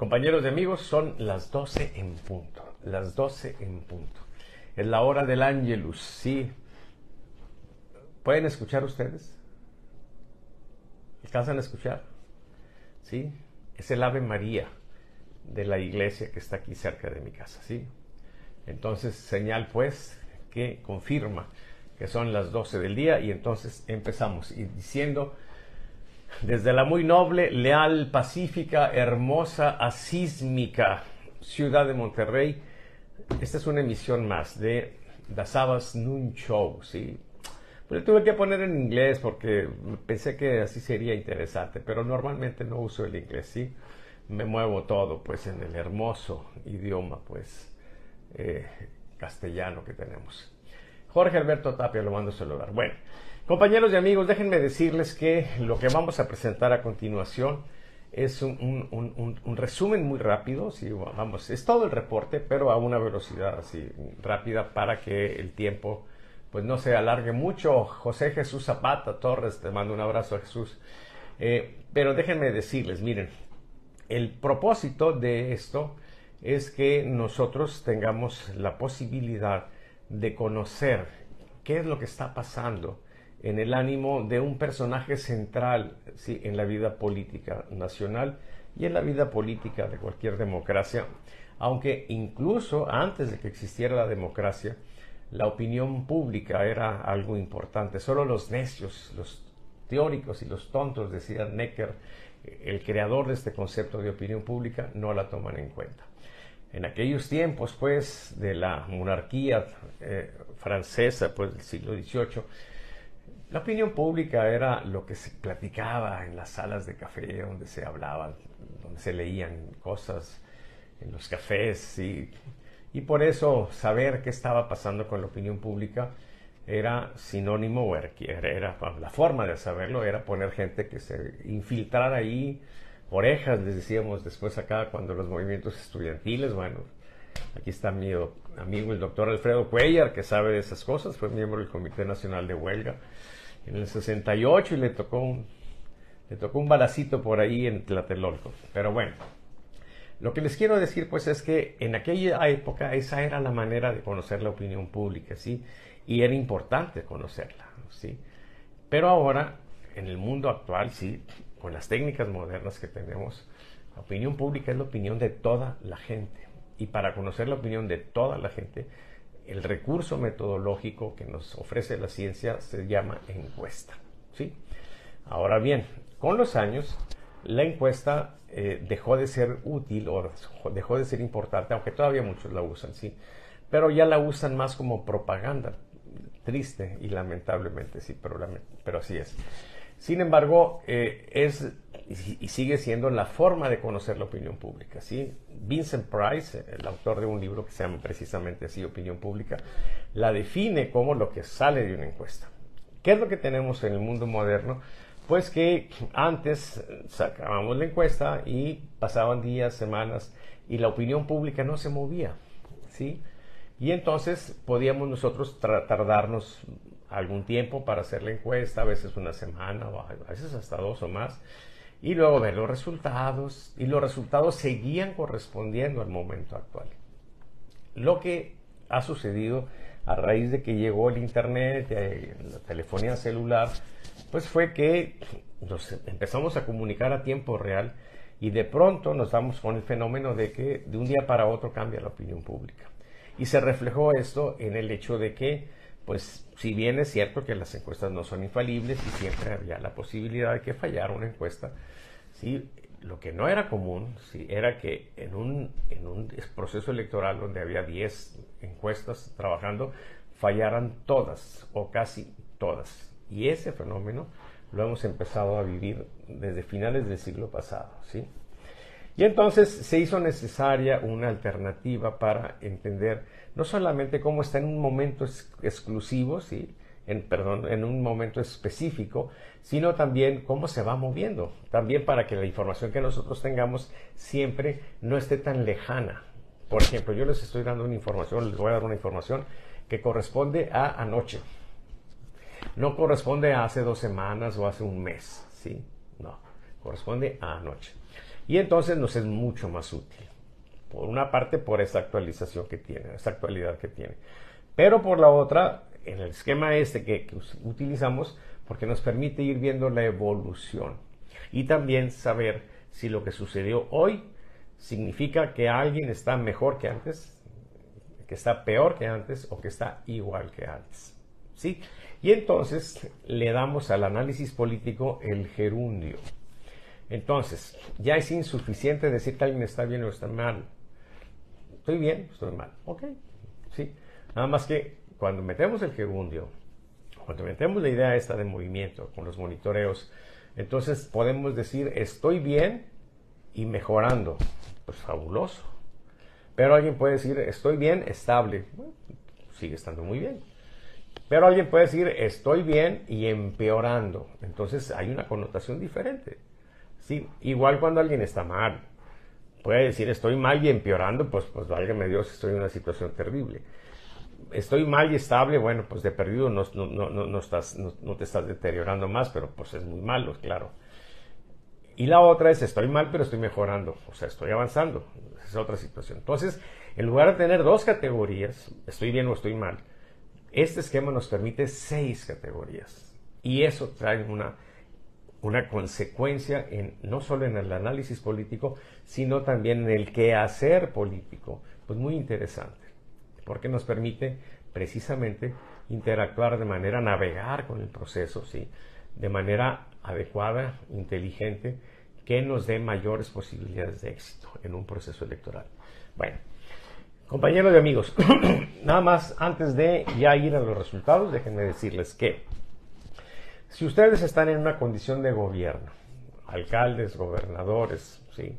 Compañeros y amigos, son las 12 en punto. Las 12 en punto. Es la hora del Ángelus, ¿sí? ¿Pueden escuchar ustedes? ¿Alcanzan a escuchar? ¿Sí? Es el Ave María de la iglesia que está aquí cerca de mi casa, ¿sí? Entonces, señal pues que confirma que son las 12 del día y entonces empezamos y diciendo: desde la muy noble, leal, pacífica, hermosa, asísmica ciudad de Monterrey, esta es una emisión más de Das Sabas Nun Show, ¿sí? Pues lo tuve que poner en inglés porque pensé que así sería interesante, pero normalmente no uso el inglés, ¿sí? Me muevo todo, pues, en el hermoso idioma, pues, castellano que tenemos. Jorge Alberto Tapia, lo mando a saludar. Bueno, compañeros y amigos, déjenme decirles que lo que vamos a presentar a continuación es un resumen muy rápido, sí, vamos, es todo el reporte, pero a una velocidad así rápida para que el tiempo pues no se alargue mucho. José Jesús Zapata Torres, te mando un abrazo, Jesús. Pero déjenme decirles, miren, el propósito de esto es que nosotros tengamos la posibilidad de conocer qué es lo que está pasando en el ánimo de un personaje central, ¿sí?, en la vida política nacional y en la vida política de cualquier democracia, aunque incluso antes de que existiera la democracia, la opinión pública era algo importante. Solo los necios, los teóricos y los tontos, decía Necker, el creador de este concepto de opinión pública, no la toman en cuenta. En aquellos tiempos, pues, de la monarquía francesa, pues, del siglo XVIII, la opinión pública era lo que se platicaba en las salas de café, donde se hablaban, donde se leían cosas en los cafés, ¿sí? Y por eso saber qué estaba pasando con la opinión pública era sinónimo, o era la forma de saberlo, era poner gente que se infiltrara ahí, orejas, les decíamos después acá, cuando los movimientos estudiantiles, bueno, aquí está mi amigo el doctor Alfredo Cuellar, que sabe de esas cosas, fue miembro del Comité Nacional de Huelga en el 68 y le tocó un balacito por ahí en Tlatelolco. Pero bueno, lo que les quiero decir pues es que en aquella época esa era la manera de conocer la opinión pública, ¿sí? Y era importante conocerla, ¿sí? Pero ahora, en el mundo actual, sí, con las técnicas modernas que tenemos, la opinión pública es la opinión de toda la gente. Y para conocer la opinión de toda la gente, el recurso metodológico que nos ofrece la ciencia se llama encuesta, ¿sí? Ahora bien, con los años, la encuesta dejó de ser útil o dejó de ser importante, aunque todavía muchos la usan, ¿sí? Pero ya la usan más como propaganda, triste y lamentablemente, sí, pero así es. Sin embargo, es y sigue siendo la forma de conocer la opinión pública, ¿sí? Vincent Price, el autor de un libro que se llama precisamente así, Opinión Pública, la define como lo que sale de una encuesta. ¿Qué es lo que tenemos en el mundo moderno? Pues que antes sacábamos la encuesta y pasaban días, semanas, y la opinión pública no se movía, ¿sí? Y entonces podíamos nosotros tardarnos algún tiempo para hacer la encuesta, a veces una semana, o a veces hasta 2 o más, y luego ver los resultados, y los resultados seguían correspondiendo al momento actual. Lo que ha sucedido a raíz de que llegó el internet, la telefonía celular, pues fue que nos empezamos a comunicar a tiempo real y de pronto nos damos con el fenómeno de que de un día para otro cambia la opinión pública. Y se reflejó esto en el hecho de que, pues, si bien es cierto que las encuestas no son infalibles y siempre había la posibilidad de que fallara una encuesta, ¿sí? Lo que no era común, ¿sí?, era que en un proceso electoral donde había 10 encuestas trabajando, fallaran todas o casi todas. Y ese fenómeno lo hemos empezado a vivir desde finales del siglo pasado, ¿sí? Y entonces se hizo necesaria una alternativa para entender no solamente cómo está en un momento exclusivo, ¿sí?, en un momento específico, sino también cómo se va moviendo, también para que la información que nosotros tengamos siempre no esté tan lejana. Por ejemplo, yo les estoy dando una información, les voy a dar una información que corresponde a anoche. No corresponde a hace 2 semanas o hace un mes, ¿sí? No, corresponde a anoche. Y entonces nos es mucho más útil. Por una parte, por esa actualización que tiene, esa actualidad que tiene. Pero por la otra, en el esquema este que utilizamos, porque nos permite ir viendo la evolución. Y también saber si lo que sucedió hoy significa que alguien está mejor que antes, que está peor que antes o que está igual que antes. ¿Sí? Y entonces le damos al análisis político el gerundio. Entonces, ya es insuficiente decir que alguien está bien o está mal. ¿Estoy bien? ¿Estoy mal? Ok, sí. Nada más que cuando metemos el gerundio, cuando metemos la idea esta de movimiento con los monitoreos, entonces podemos decir estoy bien y mejorando. Pues fabuloso. Pero alguien puede decir estoy bien, estable. Bueno, sigue estando muy bien. Pero alguien puede decir estoy bien y empeorando. Entonces hay una connotación diferente. ¿Sí? Igual cuando alguien está mal. Puede decir estoy mal y empeorando, pues válgame Dios, estoy en una situación terrible. Estoy mal y estable, bueno, pues de perdido no te estás deteriorando más, pero pues es muy malo, claro. Y la otra es estoy mal, pero estoy mejorando, o sea, estoy avanzando. Esa es otra situación. Entonces, en lugar de tener dos categorías, estoy bien o estoy mal, este esquema nos permite 6 categorías. Y eso trae una consecuencia no solo en el análisis político, sino también en el quehacer político. Pues muy interesante, porque nos permite precisamente interactuar de manera, navegar con el proceso, ¿sí? De manera adecuada, inteligente, que nos dé mayores posibilidades de éxito en un proceso electoral. Bueno, compañeros y amigos, nada más antes de ya ir a los resultados, déjenme decirles que si ustedes están en una condición de gobierno, alcaldes, gobernadores, ¿sí?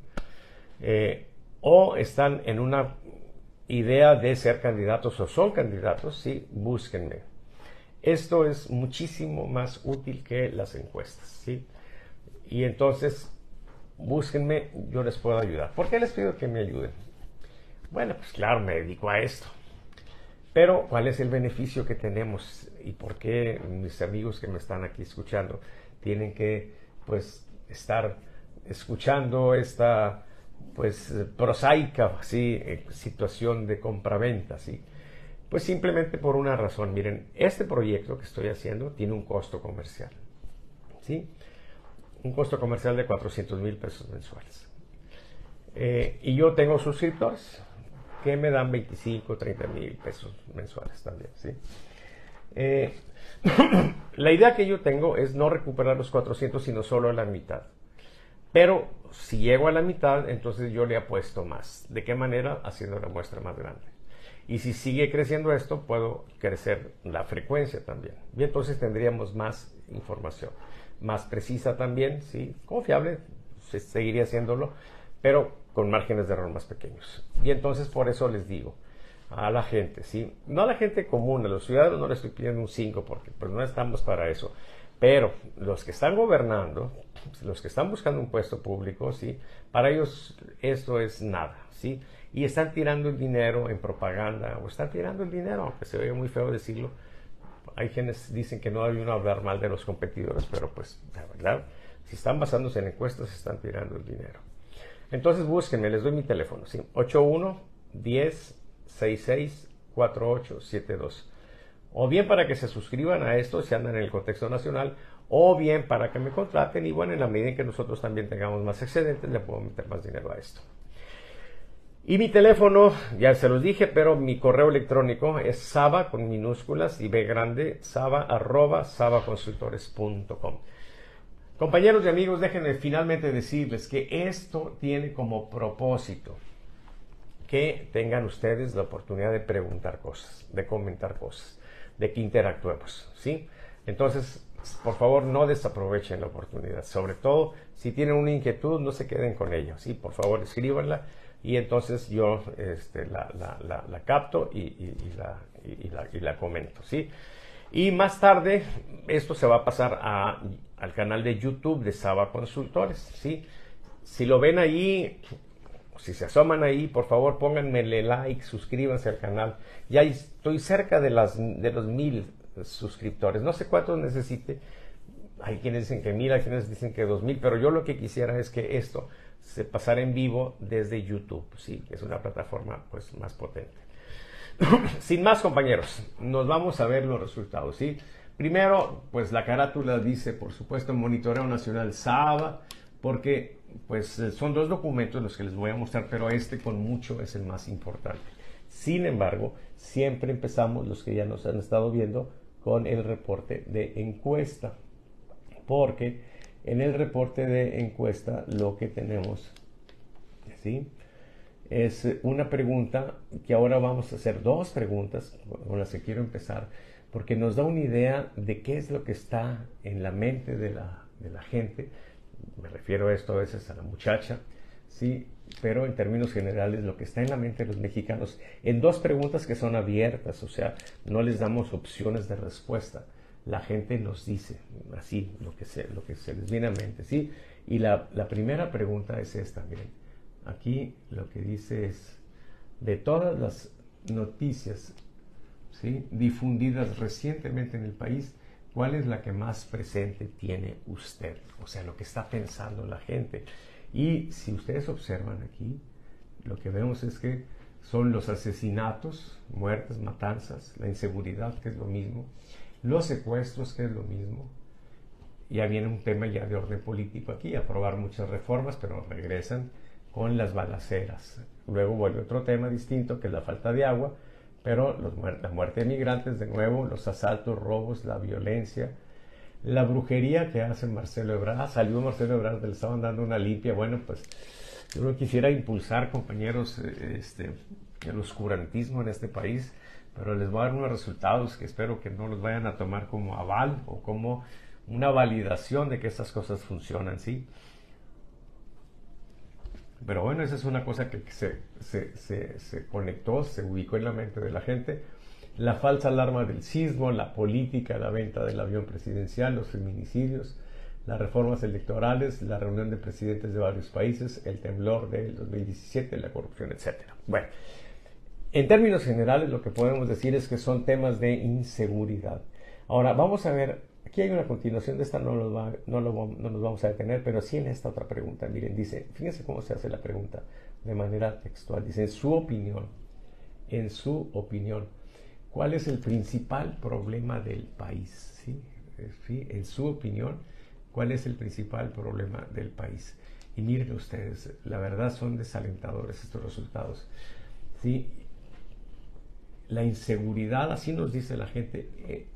O están en una idea de ser candidatos o son candidatos, sí, búsquenme. Esto es muchísimo más útil que las encuestas, ¿sí? Y entonces, búsquenme, yo les puedo ayudar. ¿Por qué les pido que me ayuden? Bueno, pues claro, me dedico a esto. Pero, ¿cuál es el beneficio que tenemos? ¿Y por qué mis amigos que me están aquí escuchando tienen que, pues, estar escuchando esta, pues, prosaica, ¿sí? Situación de compraventa, ¿sí? Pues simplemente por una razón. Miren, este proyecto que estoy haciendo tiene un costo comercial, ¿sí? Un costo comercial de 400,000 pesos mensuales. Y yo tengo suscriptores que me dan 25, 30,000 pesos mensuales también, ¿sí? La idea que yo tengo es no recuperar los 400, sino solo la mitad. Pero si llego a la mitad, entonces yo le apuesto más. ¿De qué manera? Haciendo la muestra más grande. Y si sigue creciendo esto, puedo crecer la frecuencia también. Y entonces tendríamos más información, más precisa también, ¿sí? Confiable, se seguiría haciéndolo, pero con márgenes de error más pequeños. Y entonces por eso les digo a la gente, ¿sí? No a la gente común, a los ciudadanos no les estoy pidiendo un 5, porque pues no estamos para eso. Pero los que están gobernando, los que están buscando un puesto público, ¿sí? Para ellos esto es nada, ¿sí? Y están tirando el dinero en propaganda, o están tirando el dinero, aunque se oye muy feo decirlo. Hay quienes dicen que no debe uno hablar mal de los competidores, pero pues, la verdad, si están basándose en encuestas, están tirando el dinero. Entonces búsquenme, les doy mi teléfono, ¿sí? 81-10-66-4872. O bien para que se suscriban a esto si andan en el contexto nacional, o bien para que me contraten y bueno, en la medida en que nosotros también tengamos más excedentes, le puedo meter más dinero a esto. Y mi teléfono, ya se los dije, pero mi correo electrónico es saba con minúsculas y b grande, saba@sabaconsultores.com. Compañeros y amigos, déjenme finalmente decirles que esto tiene como propósito que tengan ustedes la oportunidad de preguntar cosas, de comentar cosas, de que interactuemos, ¿sí? Entonces, por favor, no desaprovechen la oportunidad. Sobre todo, si tienen una inquietud, no se queden con ella, ¿sí? Por favor, escríbanla y entonces yo la capto y la comento, ¿sí? Y más tarde, esto se va a pasar al canal de YouTube de Saba Consultores, ¿sí? Si lo ven ahí, si se asoman ahí, por favor, pónganmele like, suscríbanse al canal. Ya estoy cerca de los 1,000 suscriptores. No sé cuántos necesite. Hay quienes dicen que 1,000, hay quienes dicen que 2,000, pero yo lo que quisiera es que esto se pasará en vivo desde YouTube, sí, que es una plataforma pues más potente. Sin más, compañeros, nos vamos a ver los resultados, ¿sí? Primero, pues la carátula dice, por supuesto, Monitoreo Nacional SABA, porque pues son dos documentos los que les voy a mostrar, pero este con mucho es el más importante. Sin embargo, siempre empezamos, los que ya nos han estado viendo, con el reporte de encuesta, porque en el reporte de encuesta lo que tenemos, ¿sí?, es una pregunta que ahora vamos a hacer, dos preguntas con las que quiero empezar, porque nos da una idea de qué es lo que está en la mente de la gente. Me refiero a esto a veces a la muchacha, sí, pero en términos generales lo que está en la mente de los mexicanos, en dos preguntas que son abiertas, o sea, no les damos opciones de respuesta. La gente nos dice así lo que se les viene a mente, ¿sí? Y la primera pregunta es esta, miren. Aquí lo que dice es, de todas las noticias, ¿sí?, difundidas recientemente en el país, ¿cuál es la que más presente tiene usted? O sea, lo que está pensando la gente. Y si ustedes observan aquí, lo que vemos es que son los asesinatos, muertes, matanzas, la inseguridad, que es lo mismo, los secuestros, que es lo mismo. Ya viene un tema ya de orden político aquí, aprobar muchas reformas, pero regresan con las balaceras. Luego vuelve otro tema distinto, que es la falta de agua, pero la muerte de migrantes, de nuevo, los asaltos, robos, la violencia, la brujería que hace Marcelo Ebrard. Salió Marcelo Ebrard, le estaban dando una limpia. Bueno, pues yo no quisiera impulsar, compañeros, el oscurantismo en este país, pero les voy a dar unos resultados que espero que no los vayan a tomar como aval o como una validación de que estas cosas funcionan, ¿sí? Pero bueno, esa es una cosa que se conectó, se ubicó en la mente de la gente. La falsa alarma del sismo, la política, la venta del avión presidencial, los feminicidios, las reformas electorales, la reunión de presidentes de varios países, el temblor del 2017, la corrupción, etc. Bueno, en términos generales lo que podemos decir es que son temas de inseguridad. Ahora, vamos a ver. Aquí hay una continuación de esta, no nos vamos a detener, pero sí en esta otra pregunta. Miren, dice, fíjense cómo se hace la pregunta de manera textual. Dice, en su opinión, ¿cuál es el principal problema del país? ¿Sí? ¿Sí? En su opinión, ¿cuál es el principal problema del país? Y miren ustedes, la verdad son desalentadores estos resultados, ¿sí? La inseguridad, así nos dice la gente,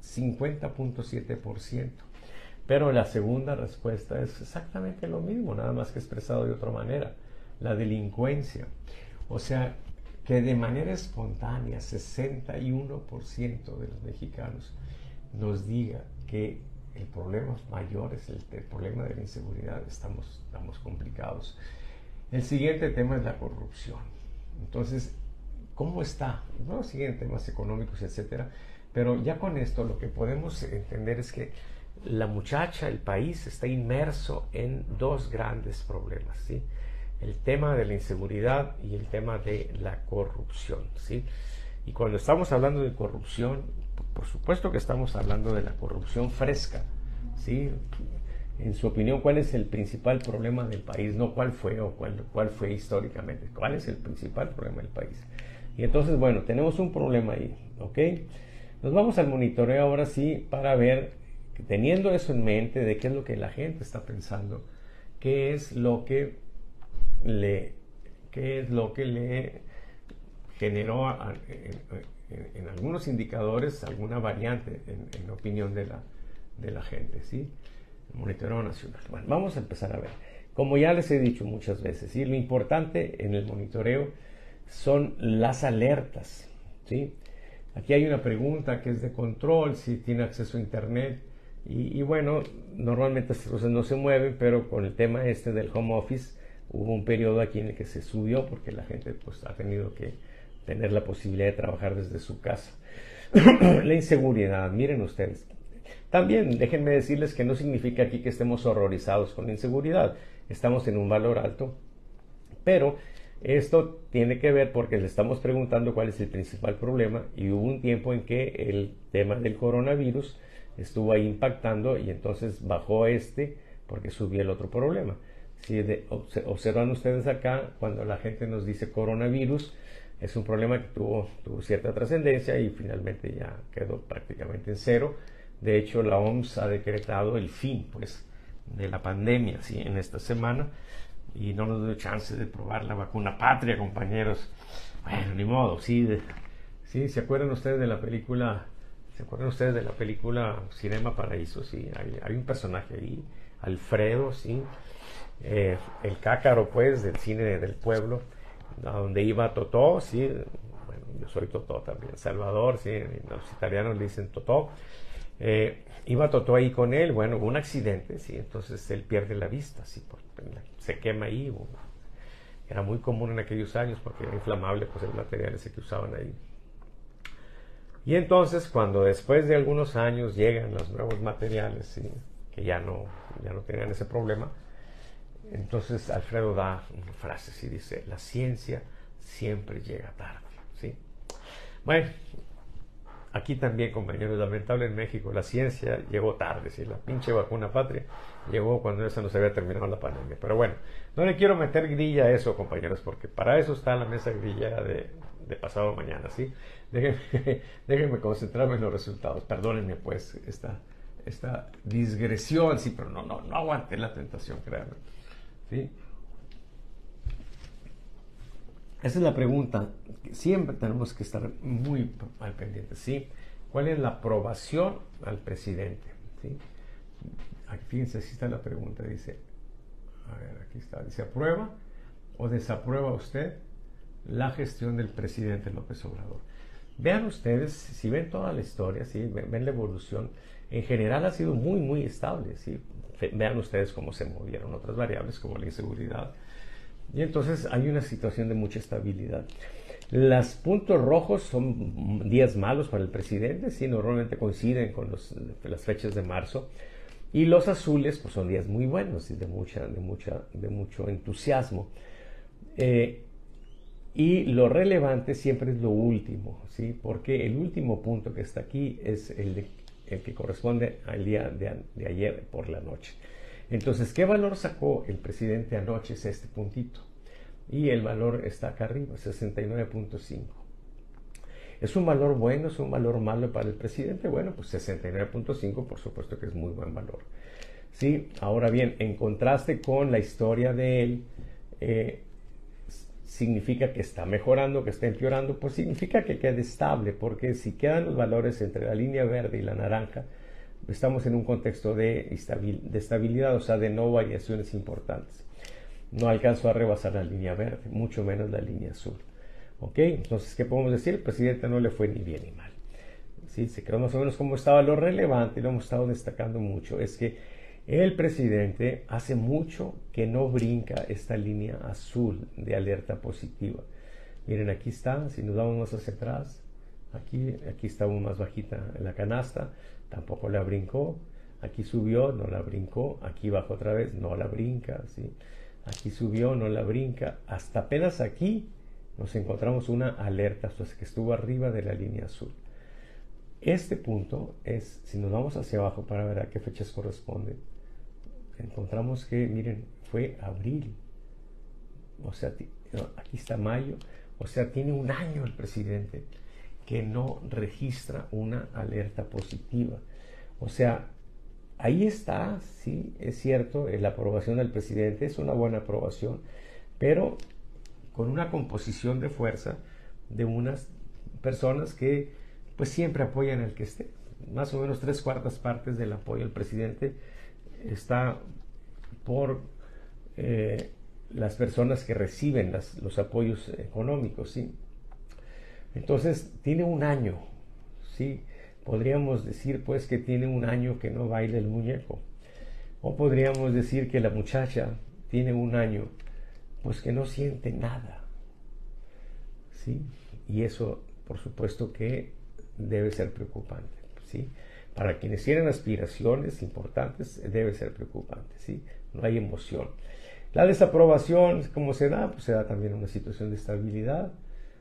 50.7%. Pero la segunda respuesta es exactamente lo mismo, nada más que expresado de otra manera. La delincuencia. O sea, que de manera espontánea, 61% de los mexicanos nos diga que el problema mayor es el problema de la inseguridad. Estamos complicados. El siguiente tema es la corrupción. Entonces, ¿cómo está? No siguen temas económicos, etcétera, pero ya con esto lo que podemos entender es que la muchacha, el país, está inmerso en dos grandes problemas, ¿sí? El tema de la inseguridad y el tema de la corrupción, ¿sí? Y cuando estamos hablando de corrupción, por supuesto que estamos hablando de la corrupción fresca, ¿sí? En su opinión, ¿cuál es el principal problema del país? No cuál fue o cuál fue históricamente. ¿Cuál es el principal problema del país? Y entonces, bueno, tenemos un problema ahí, ¿ok? Nos vamos al monitoreo ahora sí para ver, teniendo eso en mente, de qué es lo que la gente está pensando, qué es lo que le generó en algunos indicadores alguna variante en opinión de la gente, ¿sí? El monitoreo nacional. Bueno, vamos a empezar a ver. Como ya les he dicho muchas veces, ¿sí? Lo importante en el monitoreo son las alertas, ¿sí? Aquí hay una pregunta que es de control, si tiene acceso a internet, y bueno, normalmente estas cosas no se mueven, pero con el tema del home office hubo un periodo aquí en el que se subió porque la gente pues ha tenido que tener la posibilidad de trabajar desde su casa. La inseguridad, miren ustedes. También déjenme decirles que no significa aquí que estemos horrorizados con la inseguridad, estamos en un valor alto, pero esto tiene que ver porque le estamos preguntando cuál es el principal problema y hubo un tiempo en que el tema del coronavirus estuvo ahí impactando y entonces bajó porque subió el otro problema. Sí, observan ustedes acá, cuando la gente nos dice coronavirus, es un problema que tuvo cierta trascendencia y finalmente ya quedó prácticamente en cero. De hecho, la OMS ha decretado el fin, pues, de la pandemia, ¿sí? En esta semana, y no nos dio chance de probar la vacuna patria, compañeros. Bueno, ni modo, sí, sí, ¿se acuerdan ustedes de la película? ¿Se acuerdan ustedes de la película Cinema Paraíso? Sí, hay un personaje ahí, Alfredo, sí, el cácaro, pues, del cine del pueblo, a donde iba Totó, sí, bueno, yo soy Totó también, Salvador, sí, los italianos le dicen Totó. Iba Totó ahí con él, bueno, hubo un accidente, sí, entonces él pierde la vista, sí, se quema ahí, era muy común en aquellos años porque era inflamable, pues, el material ese que usaban ahí. Y entonces, cuando después de algunos años llegan los nuevos materiales, ¿sí? Que ya no tenían ese problema, entonces Alfredo da una frase, ¿sí? Dice, la ciencia siempre llega tarde, ¿sí? Bueno, aquí también, compañeros, lamentable en México, la ciencia llegó tarde, ¿sí? La pinche vacuna patria llegó cuando esa no se había terminado la pandemia. Pero bueno, no le quiero meter grilla a eso, compañeros, porque para eso está la mesa grillera de pasado mañana, ¿sí? Déjenme concentrarme en los resultados. Perdónenme, pues, esta digresión, sí, pero no aguanté la tentación, créanme, ¿sí? Esa es la pregunta. Siempre tenemos que estar muy al pendiente, ¿sí? ¿Cuál es la aprobación al presidente? ¿Sí? Aquí, fíjense, así está la pregunta. Dice, a ver, aquí está. Dice, ¿aprueba o desaprueba usted la gestión del presidente López Obrador? Vean ustedes, si ven toda la historia, ¿sí? Ven la evolución, en general ha sido muy, muy estable, ¿sí? Vean ustedes cómo se movieron otras variables como la inseguridad. Y entonces hay una situación de mucha estabilidad. Los puntos rojos son días malos para el presidente, sí, normalmente coinciden con las fechas de marzo. Y los azules, pues, son días muy buenos y de mucho entusiasmo. Y lo relevante siempre es lo último, ¿sí? Porque el último punto que está aquí es el que corresponde al día de ayer por la noche. Entonces, ¿qué valor sacó el presidente anoche? Es este puntito. Y el valor está acá arriba, 69.5. ¿Es un valor bueno? ¿Es un valor malo para el presidente? Bueno, pues 69.5 por supuesto que es muy buen valor. ¿Sí? Ahora bien, en contraste con la historia de él, ¿significa que está mejorando, que está empeorando? Pues significa que quede estable, porque si quedan los valores entre la línea verde y la naranja, estamos en un contexto de estabilidad, o sea, de no variaciones importantes. No alcanzó a rebasar la línea verde, mucho menos la línea azul. ¿Ok? Entonces, ¿qué podemos decir? El presidente no le fue ni bien ni mal. ¿Sí? Se quedó más o menos como estaba. Lo relevante, y lo hemos estado destacando mucho, es que el presidente hace mucho que no brinca esta línea azul de alerta positiva. Miren, aquí está, si nos vamos más hacia atrás, aquí está aún más bajita en la canasta, tampoco la brincó. Aquí subió, no la brincó. Aquí bajó otra vez, no la brinca, ¿sí? Aquí subió, no la brinca. Hasta apenas aquí nos encontramos una alerta, o sea, que estuvo arriba de la línea azul. Este punto es, si nos vamos hacia abajo para ver a qué fechas corresponde, encontramos que, miren, fue abril. O sea, aquí está mayo. O sea, tiene un año el presidente que no registra una alerta positiva. O sea, ahí está, sí, es cierto, la aprobación del presidente es una buena aprobación, pero con una composición de fuerza de unas personas que pues siempre apoyan al que esté. Más o menos 3/4 partes del apoyo al presidente está por las personas que reciben los apoyos económicos, ¿sí? Entonces, tiene un año, ¿sí? Podríamos decir, pues, que tiene un año que no baila el muñeco. O podríamos decir que la muchacha tiene un año, pues, que no siente nada, ¿sí? Y eso, por supuesto, que debe ser preocupante, ¿sí? Para quienes tienen aspiraciones importantes, debe ser preocupante, ¿sí? No hay emoción. La desaprobación, ¿cómo se da? Pues se da también una situación de estabilidad.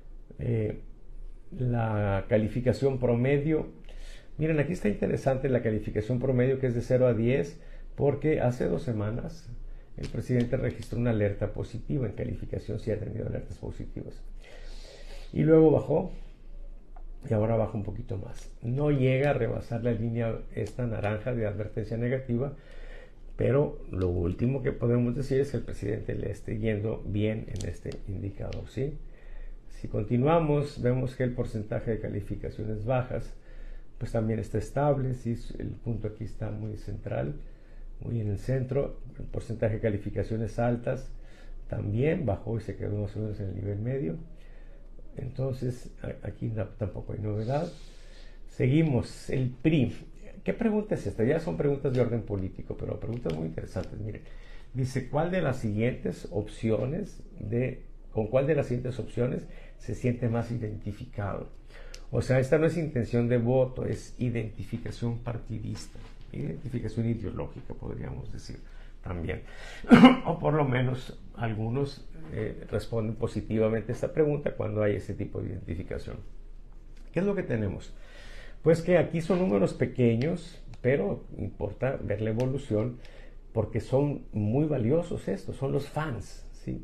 La calificación promedio. Miren, aquí está interesante la calificación promedio, que es de 0 a 10, porque hace 2 semanas el presidente registró una alerta positiva. En calificación sí ha tenido alertas positivas. Y luego bajó, y ahora baja un poquito más. No llega a rebasar la línea esta naranja de advertencia negativa, pero lo último que podemos decir es que el presidente le esté yendo bien en este indicador, ¿sí? Si continuamos, vemos que el porcentaje de calificaciones bajas pues también está estable, ¿sí? El punto aquí está muy central, muy en el centro. El porcentaje de calificaciones altas también bajó y se quedó más o menos en el nivel medio. Entonces aquí tampoco hay novedad. Seguimos, el PRI. ¿Qué pregunta es esta? Ya son preguntas de orden político, pero preguntas muy interesantes. Miren, dice, ¿cuál de las siguientes opciones con cuál de las siguientes opciones se siente más identificado? O sea, esta no es intención de voto, es identificación partidista, identificación ideológica, podríamos decir también. O por lo menos algunos responden positivamente a esta pregunta cuando hay ese tipo de identificación. ¿Qué es lo que tenemos? Pues que aquí son números pequeños, pero importa ver la evolución porque son muy valiosos estos, son los fans, ¿sí?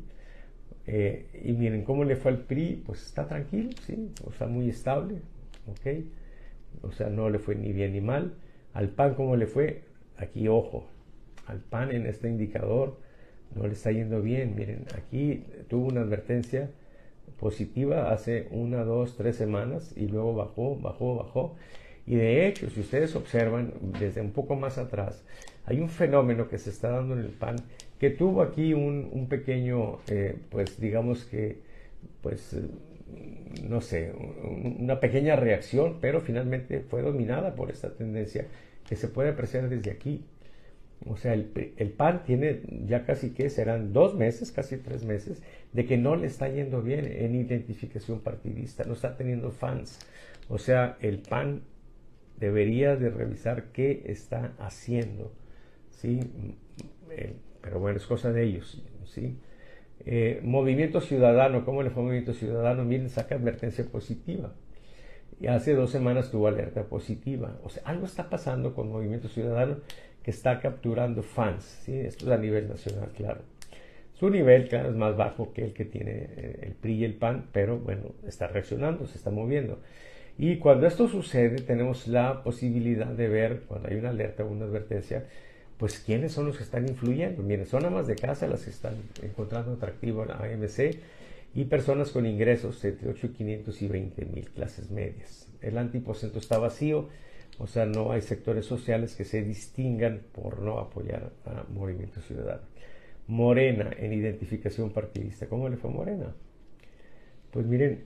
Y miren cómo le fue al PRI, pues está tranquilo, ¿sí? O sea, muy estable, ¿ok? O sea, no le fue ni bien ni mal. Al PAN, ¿cómo le fue? Aquí, ojo, al PAN en este indicador no le está yendo bien. Miren, aquí tuvo una advertencia positiva hace 1, 2, 3 semanas y luego bajó. Y de hecho, si ustedes observan desde un poco más atrás, hay un fenómeno que se está dando en el PAN que tuvo aquí un pequeño, pues digamos que, pues, no sé, una pequeña reacción, pero finalmente fue dominada por esta tendencia que se puede apreciar desde aquí. O sea, el PAN tiene ya casi que serán 2 meses, casi 3 meses, de que no le está yendo bien en identificación partidista, no está teniendo fans. O sea, el PAN debería de revisar qué está haciendo, ¿sí? Pero bueno, es cosa de ellos, ¿sí? Movimiento Ciudadano, ¿cómo le fue Movimiento Ciudadano? Miren, saca advertencia positiva. Y hace 2 semanas tuvo alerta positiva. O sea, algo está pasando con Movimiento Ciudadano que está capturando fans, ¿sí? Esto es a nivel nacional, claro. Su nivel, claro, es más bajo que el que tiene el PRI y el PAN, pero bueno, está reaccionando, se está moviendo. Y cuando esto sucede, tenemos la posibilidad de ver, cuando hay una alerta o una advertencia, pues quiénes son los que están influyendo. Miren, son amas de casa las que están encontrando atractivo a AMC y personas con ingresos entre 8.500 y 20.000, clases medias. El antiporcento está vacío, o sea, no hay sectores sociales que se distingan por no apoyar a Movimiento Ciudadano. Morena, en identificación partidista. ¿Cómo le fue a Morena? Pues miren,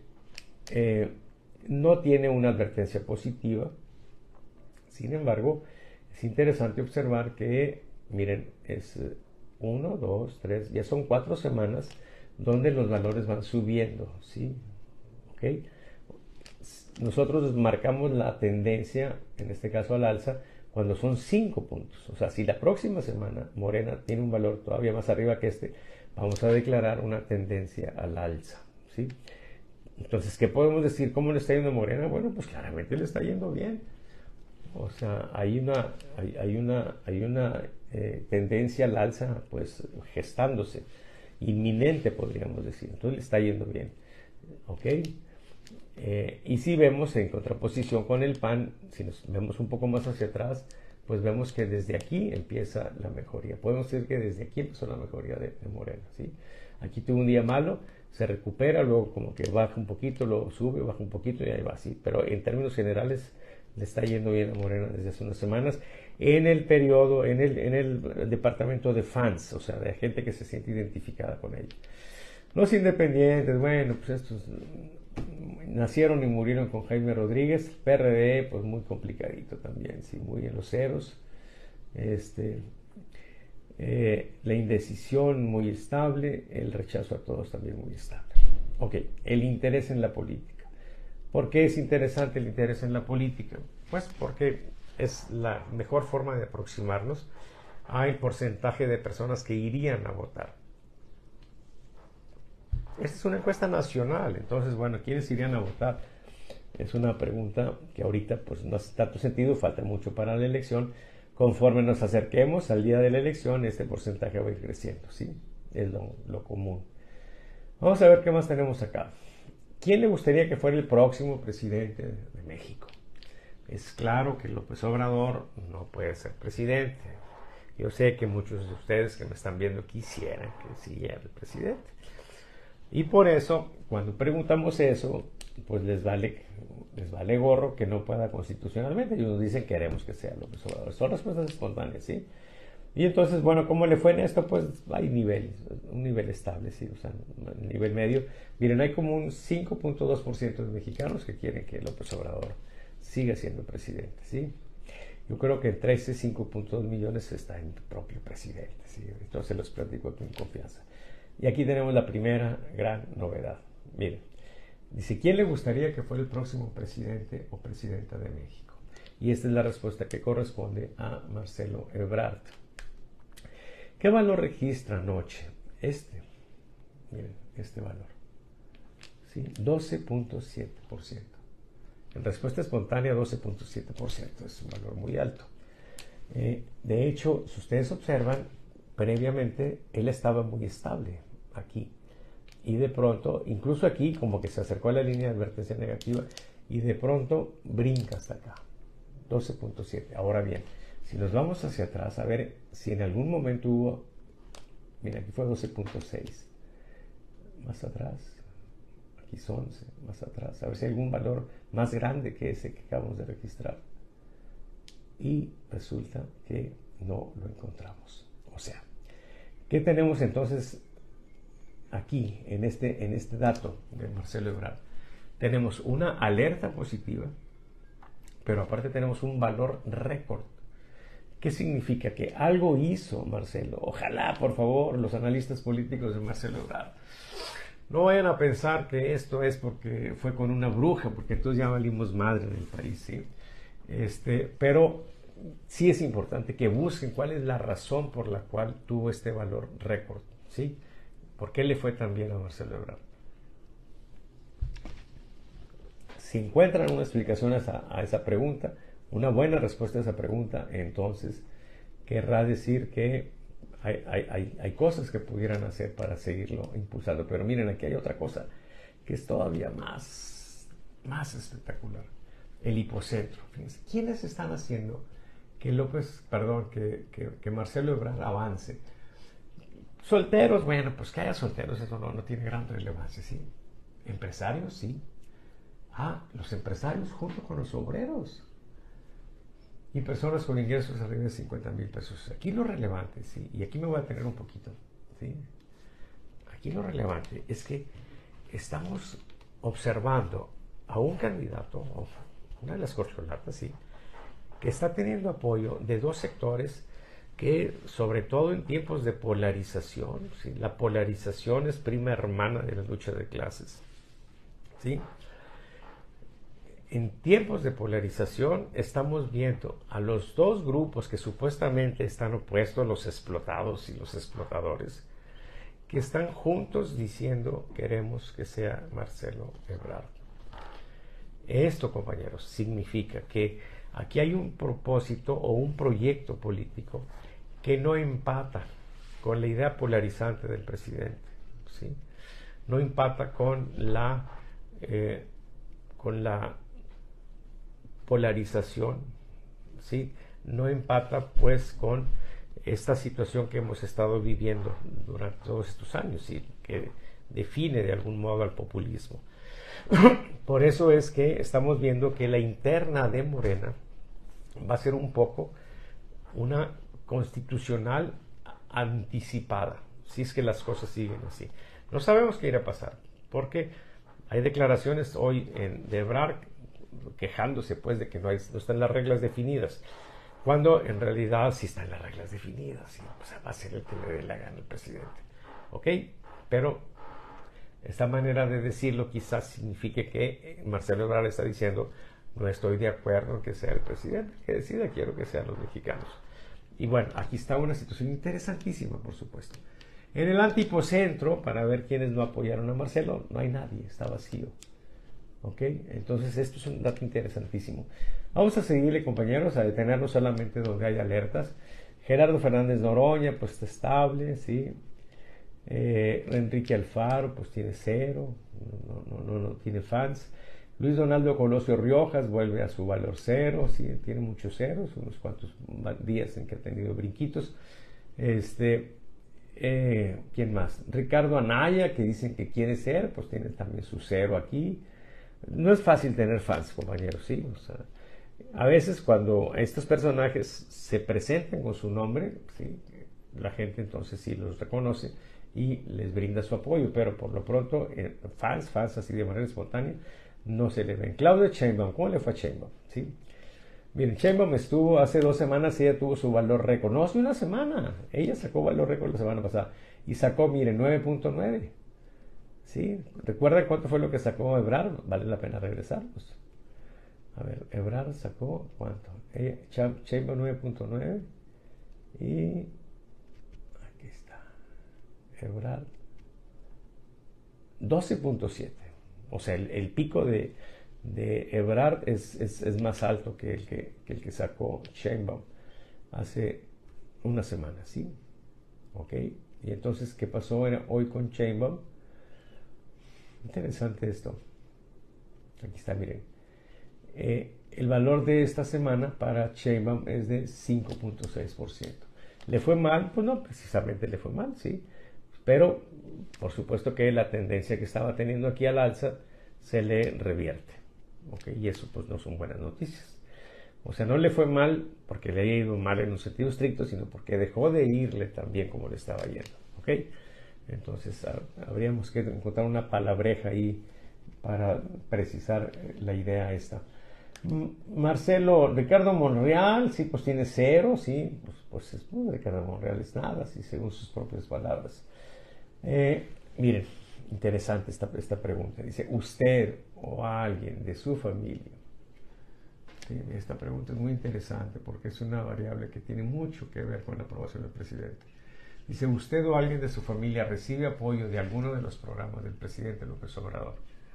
no tiene una advertencia positiva. Sin embargo, es interesante observar que, miren, es 1, 2, 3, ya son 4 semanas donde los valores van subiendo, ¿sí? ¿Ok? Nosotros marcamos la tendencia, en este caso al alza, cuando son 5 puntos. O sea, si la próxima semana Morena tiene un valor todavía más arriba que este, vamos a declarar una tendencia al alza, ¿sí? Entonces, ¿qué podemos decir? ¿Cómo le está yendo a Morena? Bueno, pues claramente le está yendo bien. O sea, hay una tendencia al alza, pues, gestándose, inminente, podríamos decir. Entonces, le está yendo bien. ¿Ok? Y si vemos en contraposición con el PAN, si nos vemos un poco más hacia atrás, pues vemos que desde aquí empieza la mejoría. Podemos decir que desde aquí empezó la mejoría de Morena, ¿sí? Aquí tuvo un día malo, se recupera, luego como que baja un poquito, luego sube, baja un poquito y ahí va así. Pero en términos generales le está yendo bien a Morena desde hace unas semanas en el periodo, en el departamento de fans, o sea, de gente que se siente identificada con ella. Los independientes, bueno, pues estos nacieron y murieron con Jaime Rodríguez. PRD, pues muy complicadito también, sí, muy en los ceros. La indecisión muy estable, el rechazo a todos también muy estable. Ok, el interés en la política. ¿Por qué es interesante el interés en la política? Pues porque es la mejor forma de aproximarnos al porcentaje de personas que irían a votar. Esta es una encuesta nacional, entonces, bueno, ¿quiénes irían a votar? Es una pregunta que ahorita pues no hace tanto sentido, falta mucho para la elección, conforme nos acerquemos al día de la elección, este porcentaje va a ir creciendo, ¿sí? Es lo común. Vamos a ver qué más tenemos acá. ¿Quién le gustaría que fuera el próximo presidente de México? Es claro que López Obrador no puede ser presidente. Yo sé que muchos de ustedes que me están viendo quisieran que siguiera el presidente. Y por eso, cuando preguntamos eso, pues les vale gorro que no pueda constitucionalmente. Ellos dicen queremos que sea López Obrador. Son respuestas espontáneas, ¿sí? Y entonces, bueno, ¿cómo le fue en esto? Pues hay niveles, un nivel estable, ¿sí? O sea, un nivel medio. Miren, hay como un 5.2% de mexicanos que quieren que López Obrador siga siendo presidente, ¿sí? Yo creo que entre ese 5.2 millones está el propio presidente, ¿sí? Entonces los platico aquí en confianza. Y aquí tenemos la primera gran novedad. Miren, dice, ¿quién le gustaría que fuera el próximo presidente o presidenta de México? Y esta es la respuesta que corresponde a Marcelo Ebrard. ¿Qué valor registra anoche? Miren, este valor. ¿Sí? 12.7%. En respuesta espontánea, 12.7%. Es un valor muy alto. De hecho, si ustedes observan, previamente él estaba muy estable aquí. Y de pronto, incluso aquí, como que se acercó a la línea de advertencia negativa y de pronto brinca hasta acá. 12.7. Ahora bien, si nos vamos hacia atrás, a ver si en algún momento hubo, mira, aquí fue 12.6, más atrás, aquí es 11, más atrás, a ver si hay algún valor más grande que ese que acabamos de registrar. Y resulta que no lo encontramos. O sea, ¿qué tenemos entonces aquí, en este dato de Marcelo Ebrard? Tenemos una alerta positiva, pero aparte tenemos un valor récord. ¿Qué significa? Que algo hizo Marcelo. Ojalá, por favor, los analistas políticos de Marcelo Ebrard no vayan a pensar que esto es porque fue con una bruja, porque entonces ya valimos madre en el país, ¿sí? Pero sí es importante que busquen cuál es la razón por la cual tuvo este valor récord, ¿sí? ¿Por qué le fue tan bien a Marcelo Ebrard? Si encuentran una explicación a esa pregunta, una buena respuesta a esa pregunta, entonces querrá decir que hay cosas que pudieran hacer para seguirlo impulsando. Pero miren, aquí hay otra cosa que es todavía más espectacular. El hipocentro. Fíjense, ¿quiénes están haciendo que que Marcelo Ebrard avance? Solteros, bueno, pues que haya solteros, eso no tiene gran relevancia, ¿sí? Empresarios, sí. Los empresarios junto con los obreros. Y personas con ingresos arriba de 50,000 pesos. Aquí lo relevante, ¿sí? Y aquí me voy a tener un poquito, ¿sí? Aquí lo relevante es que estamos observando a un candidato, una de las corcholatas, ¿sí?, que está teniendo apoyo de dos sectores que, sobre todo en tiempos de polarización, ¿sí? La polarización es prima hermana de la lucha de clases, ¿sí? En tiempos de polarización estamos viendo a los dos grupos que supuestamente están opuestos, los explotados y los explotadores, que están juntos diciendo queremos que sea Marcelo Ebrard. Esto, compañeros, significa que aquí hay un propósito o un proyecto político que no empata con la idea polarizante del presidente, ¿sí? No empata con la polarización, ¿sí? No empata pues con esta situación que hemos estado viviendo durante todos estos años, ¿sí?, que define de algún modo al populismo. Por eso es que estamos viendo que la interna de Morena va a ser un poco una constitucional anticipada, si es que las cosas siguen así. No sabemos qué irá a pasar, porque hay declaraciones hoy de Ebrard quejándose pues de que no están las reglas definidas, cuando en realidad sí están las reglas definidas, ¿sí? O sea, va a ser el que le dé la gana al presidente, ¿ok? Pero esta manera de decirlo quizás signifique que Marcelo Ebrard está diciendo no estoy de acuerdo en que sea el presidente que decida, quiero que sean los mexicanos. Y bueno, aquí está una situación interesantísima, por supuesto. En el antipocentro, para ver quiénes no apoyaron a Marcelo, no hay nadie, está vacío. ¿Ok? Entonces esto es un dato interesantísimo. Vamos a seguirle, compañeros, a detenernos solamente donde hay alertas. Gerardo Fernández Noroña, pues está estable, ¿sí? Enrique Alfaro, pues tiene cero, no tiene fans. Luis Donaldo Colosio Riojas vuelve a su valor cero, sí, tiene muchos ceros, unos cuantos días en que ha tenido brinquitos. ¿Quién más? Ricardo Anaya, que dicen que quiere ser, pues tiene también su cero aquí. No es fácil tener fans, compañeros, sí. O sea, a veces cuando estos personajes se presentan con su nombre, ¿sí? La gente entonces sí los reconoce y les brinda su apoyo, pero por lo pronto fans así de manera espontánea no se le ven. Claudia Sheinbaum, ¿cómo le fue a Sheinbaum? ¿Sí? Miren, Sheinbaum estuvo hace 2 semanas, ella tuvo su valor récord, no hace una semana, ella sacó valor récord la semana pasada y sacó, miren, 9.9. ¿Sí? ¿Recuerdan cuánto fue lo que sacó Ebrard? Vale la pena regresarlos. A ver, Ebrard sacó ¿cuánto? Sheinbaum 9.9 y aquí está. Ebrard 12.7. O sea, el pico de Ebrard es más alto que el que sacó Sheinbaum hace una semana, ¿sí? ¿Ok? Y entonces, ¿qué pasó hoy con Sheinbaum? Interesante esto. Aquí está, miren. El valor de esta semana para Sheinbaum es de 5.6%. ¿Le fue mal? Pues no, precisamente le fue mal, sí. Pero, por supuesto que la tendencia que estaba teniendo aquí al alza se le revierte. ¿Ok? Y eso pues no son buenas noticias. O sea, no le fue mal porque le haya ido mal en un sentido estricto, sino porque dejó de irle tan bien como le estaba yendo. ¿Ok? Entonces, habríamos que encontrar una palabreja ahí para precisar la idea esta. Ricardo Monreal, sí, pues tiene cero, sí, Ricardo Monreal es nada, sí, según sus propias palabras. Miren, interesante esta pregunta. Dice, ¿usted o alguien de su familia? Sí, esta pregunta es muy interesante porque es una variable que tiene mucho que ver con la aprobación del presidente. Dice, ¿usted o alguien de su familia recibe apoyo de alguno de los programas del presidente López Obrador?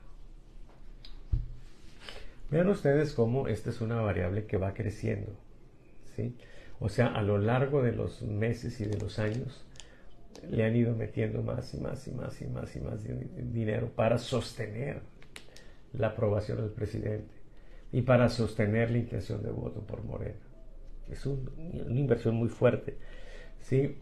Vean ustedes cómo esta es una variable que va creciendo, ¿sí? O sea, a lo largo de los meses y de los años le han ido metiendo más y más y más y más y más dinero para sostener la aprobación del presidente y para sostener la intención de voto por Morena. Es una inversión muy fuerte, ¿sí?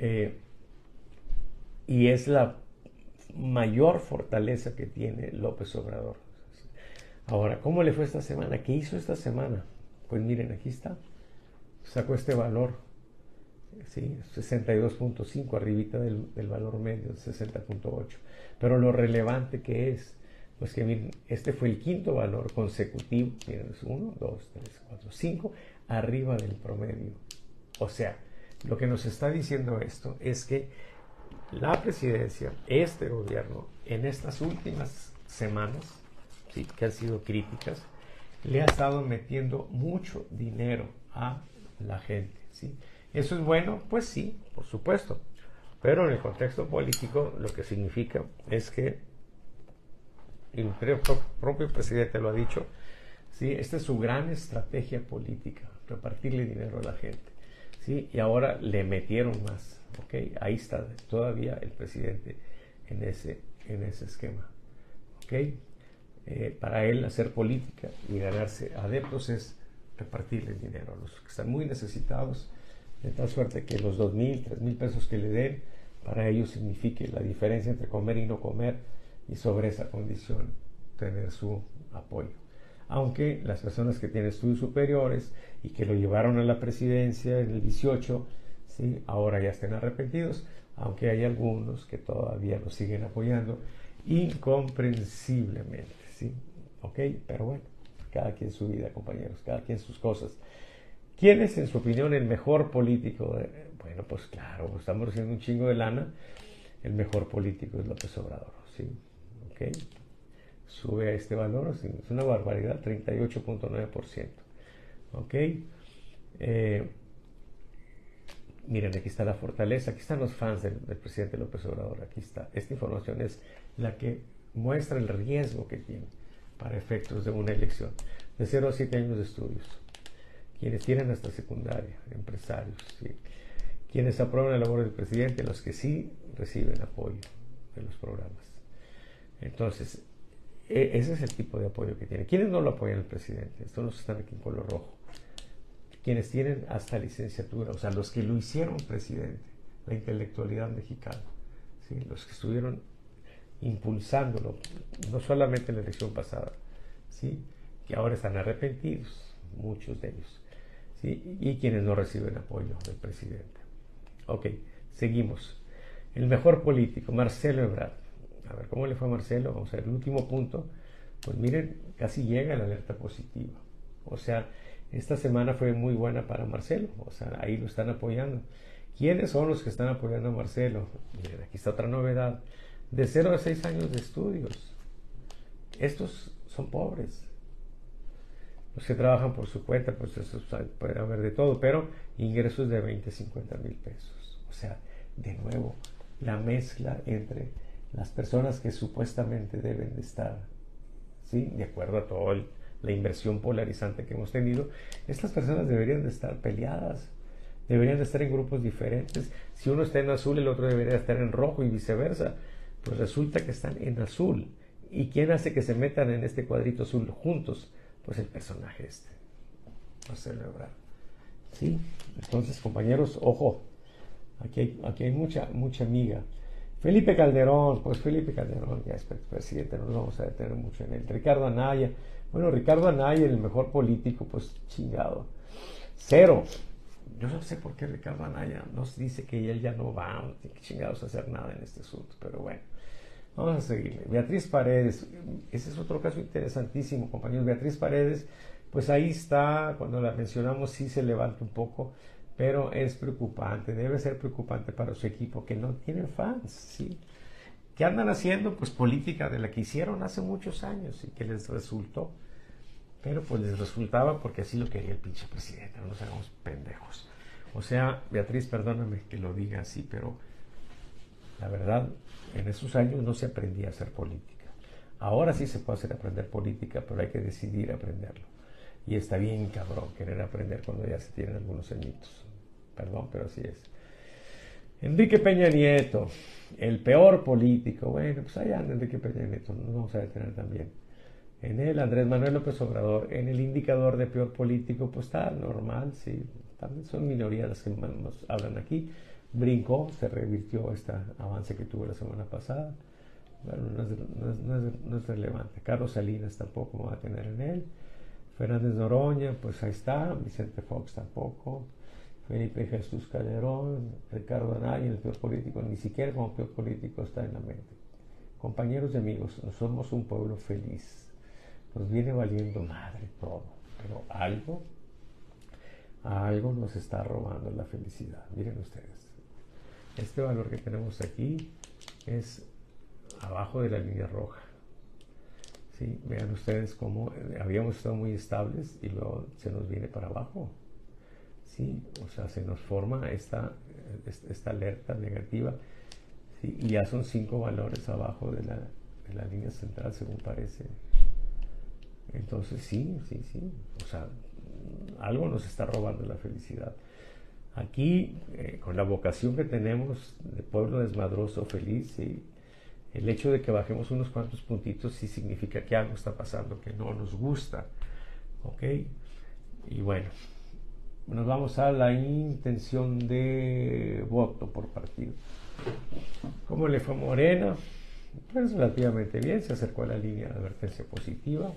Y es la mayor fortaleza que tiene López Obrador. Ahora, ¿cómo le fue esta semana? ¿Qué hizo esta semana? Pues miren, aquí está. Sacó este valor, ¿sí? 62.5, arribita del valor medio, 60.8. Pero lo relevante que es, pues que miren, este fue el quinto valor consecutivo, miren, es 1, 2, 3, 4, 5, arriba del promedio. O sea, lo que nos está diciendo esto es que la presidencia, este gobierno, en estas últimas semanas, ¿sí?, que han sido críticas, le ha estado metiendo mucho dinero a la gente, ¿sí? ¿Eso es bueno? Pues sí, por supuesto. Pero en el contexto político lo que significa es que el propio presidente lo ha dicho, ¿sí? Esta es su gran estrategia política, repartirle dinero a la gente, ¿sí? Y ahora le metieron más, ¿ok? Ahí está todavía el presidente en ese esquema, ¿ok? Para él hacer política y ganarse adeptos es repartirle dinero a los que están muy necesitados, de tal suerte que los 2,000, 3,000 pesos que le den, para ellos signifique la diferencia entre comer y no comer, y sobre esa condición tener su apoyo. Aunque las personas que tienen estudios superiores y que lo llevaron a la presidencia en el 18, ¿sí?, ahora ya estén arrepentidos, aunque hay algunos que todavía lo siguen apoyando incomprensiblemente, ¿sí? ¿Ok? Pero bueno, cada quien su vida, compañeros, cada quien sus cosas. ¿Quién es, en su opinión, el mejor político? Bueno, pues claro, estamos recibiendo un chingo de lana. El mejor político es López Obrador, ¿sí? ¿Ok? Sube a este valor, ¿sí? Es una barbaridad, 38.9%. ¿Ok? Miren, aquí está la fortaleza, aquí están los fans del presidente López Obrador, aquí está. Esta información es la que muestra el riesgo que tiene. para efectos de una elección. De 0 a 7 años de estudios. Quienes tienen hasta secundaria, empresarios, ¿sí? Quienes aprueban la labor del presidente, los que sí reciben apoyo de los programas. Entonces, ese es el tipo de apoyo que tiene. ¿Quiénes no lo apoyan al presidente? Estos los están aquí en color rojo. Quienes tienen hasta licenciatura, o sea, los que lo hicieron presidente, la intelectualidad mexicana, ¿sí? Los que estuvieron impulsándolo, no solamente en la elección pasada, ¿sí? Que ahora están arrepentidos, muchos de ellos, ¿sí? Y quienes no reciben apoyo del presidente. Ok, seguimos. El mejor político, Marcelo Ebrard. A ver, ¿cómo le fue a Marcelo? Vamos a ver, el último punto. Pues miren, casi llega la alerta positiva. O sea, esta semana fue muy buena para Marcelo. O sea, ahí lo están apoyando. ¿Quiénes son los que están apoyando a Marcelo? Miren, aquí está otra novedad. De 0 a 6 años de estudios. Estos son pobres. Los que trabajan por su cuenta, pues eso puede haber de todo, pero ingresos de 20, 50 mil pesos. O sea, de nuevo, la mezcla entre las personas que supuestamente deben de estar, ¿sí? De acuerdo a toda la inversión polarizante que hemos tenido, estas personas deberían de estar peleadas, deberían de estar en grupos diferentes. Si uno está en azul, el otro debería estar en rojo y viceversa. Pues resulta que están en azul. ¿Y quién hace que se metan en este cuadrito azul juntos? Pues el personaje este, Marcelo Ebrard. ¿Sí? Entonces, compañeros, ojo, aquí hay mucha amiga. Felipe Calderón, pues Felipe Calderón ya es presidente, no nos vamos a detener mucho en él. Ricardo Anaya, bueno, Ricardo Anaya, el mejor político, pues chingado. 0. Yo no sé por qué Ricardo Anaya nos dice que él ya no va, no tiene que chingados hacer nada en este asunto, pero bueno. Vamos a seguirle. Beatriz Paredes, ese es otro caso interesantísimo, compañeros. Beatriz Paredes, pues ahí está, cuando la mencionamos sí se levanta un poco, pero es preocupante, debe ser preocupante para su equipo, que no tienen fans, ¿sí? ¿Qué andan haciendo? Pues política de la que hicieron hace muchos años y que les resultó. Pero pues les resultaba porque así lo quería el pinche presidente, no nos hagamos pendejos. O sea, Beatriz, perdóname que lo diga así, pero la verdad, en esos años no se aprendía a hacer política. Ahora sí se puede aprender política, pero hay que decidir aprenderlo. Y está bien cabrón querer aprender cuando ya se tienen algunos añitos. Perdón, pero así es. Enrique Peña Nieto, el peor político. Bueno, pues allá anda Enrique Peña Nieto, nos vamos a detener también. En él, Andrés Manuel López Obrador, en el indicador de peor político, pues está normal, sí. También son minorías las que nos hablan aquí. Brincó, se revirtió este avance que tuvo la semana pasada. Bueno, no es relevante. Carlos Salinas tampoco va a tener en él. Fernández Noroña, pues ahí está. Vicente Fox tampoco. Felipe Jesús Calderón, Ricardo Anaya, el peor político, ni siquiera como peor político está en la mente. Compañeros y amigos, no somos un pueblo feliz. Nos viene valiendo madre todo, pero algo nos está robando la felicidad. Miren ustedes, este valor que tenemos aquí es abajo de la línea roja. ¿Sí? Vean ustedes cómo habíamos estado muy estables y luego se nos viene para abajo. ¿Sí? O sea, se nos forma esta alerta negativa, ¿sí? Y ya son 5 valores abajo de la línea central, según parece. Entonces sí. O sea, algo nos está robando la felicidad. Aquí, con la vocación que tenemos de pueblo desmadroso, feliz, ¿sí? El hecho de que bajemos unos cuantos puntitos sí significa que algo está pasando que no nos gusta. ¿Ok? Y bueno, nos vamos a la intención de voto por partido. ¿Cómo le fue a Morena? Pues relativamente bien, se acercó a la línea de advertencia positiva.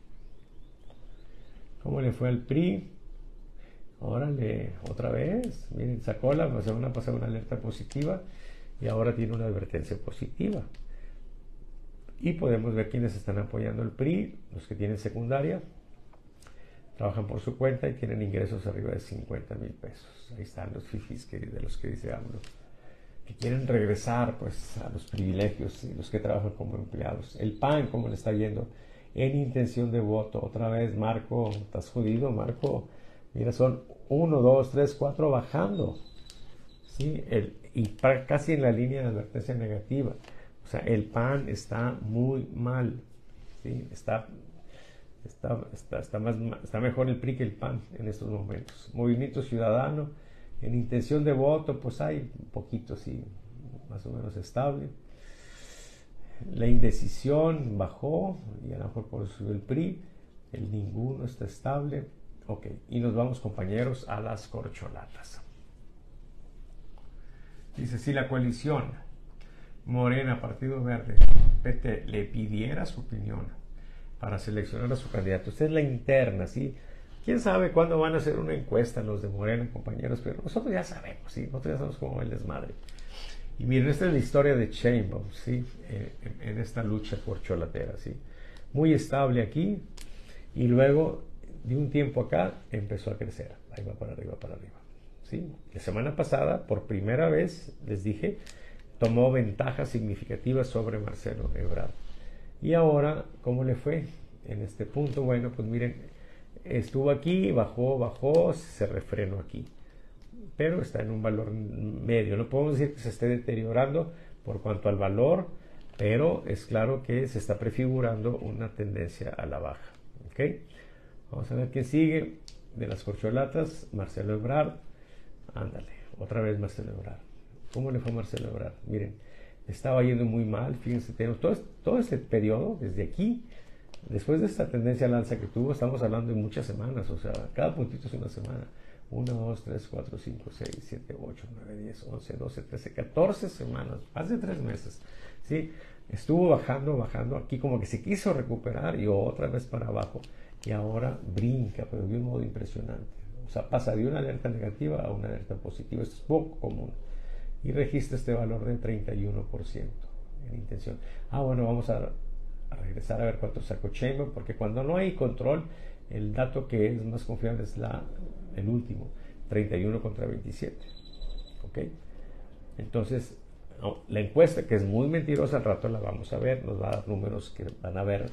¿Cómo le fue al PRI? Órale, otra vez. Miren, sacó la semana pasada una alerta positiva y ahora tiene una advertencia positiva. Y podemos ver quiénes están apoyando el PRI, los que tienen secundaria, trabajan por su cuenta y tienen ingresos arriba de 50 mil pesos. Ahí están los fifis de los que dice AMLO, que quieren regresar pues a los privilegios y los que trabajan como empleados. El PAN, ¿cómo le está yendo? En intención de voto. Otra vez, Marco, ¿estás jodido, Marco? Mira, son 1, 2, 3, 4 bajando. ¿Sí? Casi en la línea de advertencia negativa. O sea, el PAN está muy mal. ¿Sí? Está Está mejor el PRI que el PAN en estos momentos. Movimiento Ciudadano, en intención de voto, pues hay un poquito, sí, más o menos estable. La indecisión bajó, y a lo mejor por eso subió el PRI. El ninguno está estable. Ok, y nos vamos, compañeros, a las corcholatas. Dice, si la coalición Morena, Partido Verde, PT, le pidiera su opinión para seleccionar a su candidato, esta es la interna, ¿sí? ¿Quién sabe cuándo van a hacer una encuesta los de Morena, compañeros? Pero nosotros ya sabemos, ¿sí? Nosotros ya sabemos cómo va el desmadre. Y miren, esta es la historia de Sheinbaum, ¿sí? En esta lucha corcholatera, ¿sí? Muy estable aquí, y luego, de un tiempo acá, empezó a crecer. Ahí va para arriba, ¿sí? La semana pasada, por primera vez, les dije, tomó ventajas significativas sobre Marcelo Ebrard. Y ahora, ¿cómo le fue en este punto? Bueno, pues miren, estuvo aquí, bajó, se refrenó aquí. Pero está en un valor medio. No podemos decir que se esté deteriorando por cuanto al valor, pero es claro que se está prefigurando una tendencia a la baja. ¿Ok? Vamos a ver quién sigue. De las corcholatas, Marcelo Ebrard. Ándale, otra vez Marcelo Ebrard. ¿Cómo le fue a Marcelo Ebrard? Miren, estaba yendo muy mal, fíjense, tenemos todo este periodo, desde aquí, después de esta tendencia al alza que tuvo, estamos hablando de muchas semanas, o sea, cada puntito es una semana. 1, 2, 3, 4, 5, 6, 7, 8, 9, 10, 11, 12, 13, 14 semanas, más de 3 meses, ¿sí? Estuvo bajando, aquí como que se quiso recuperar y otra vez para abajo, y ahora brinca, pero de un modo impresionante. O sea, pasa de una alerta negativa a una alerta positiva. Esto es poco común. Y registra este valor del 31% en intención. Bueno, vamos a regresar a ver cuánto sacó Sheinbaum, porque cuando no hay control, el dato que es más confiable es el último, 31 contra 27. ¿Ok? Entonces, la encuesta, que es muy mentirosa, al rato la vamos a ver, nos va a dar números que van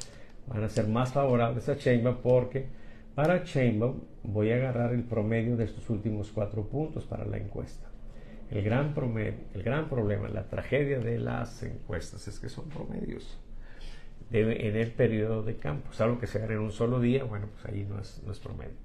a ser más favorables a Sheinbaum, porque para Sheinbaum voy a agarrar el promedio de estos últimos 4 puntos para la encuesta. El gran problema, la tragedia de las encuestas es que son promedios en el periodo de campo. Salvo que se hagan en un solo día, bueno, pues ahí no es promedio.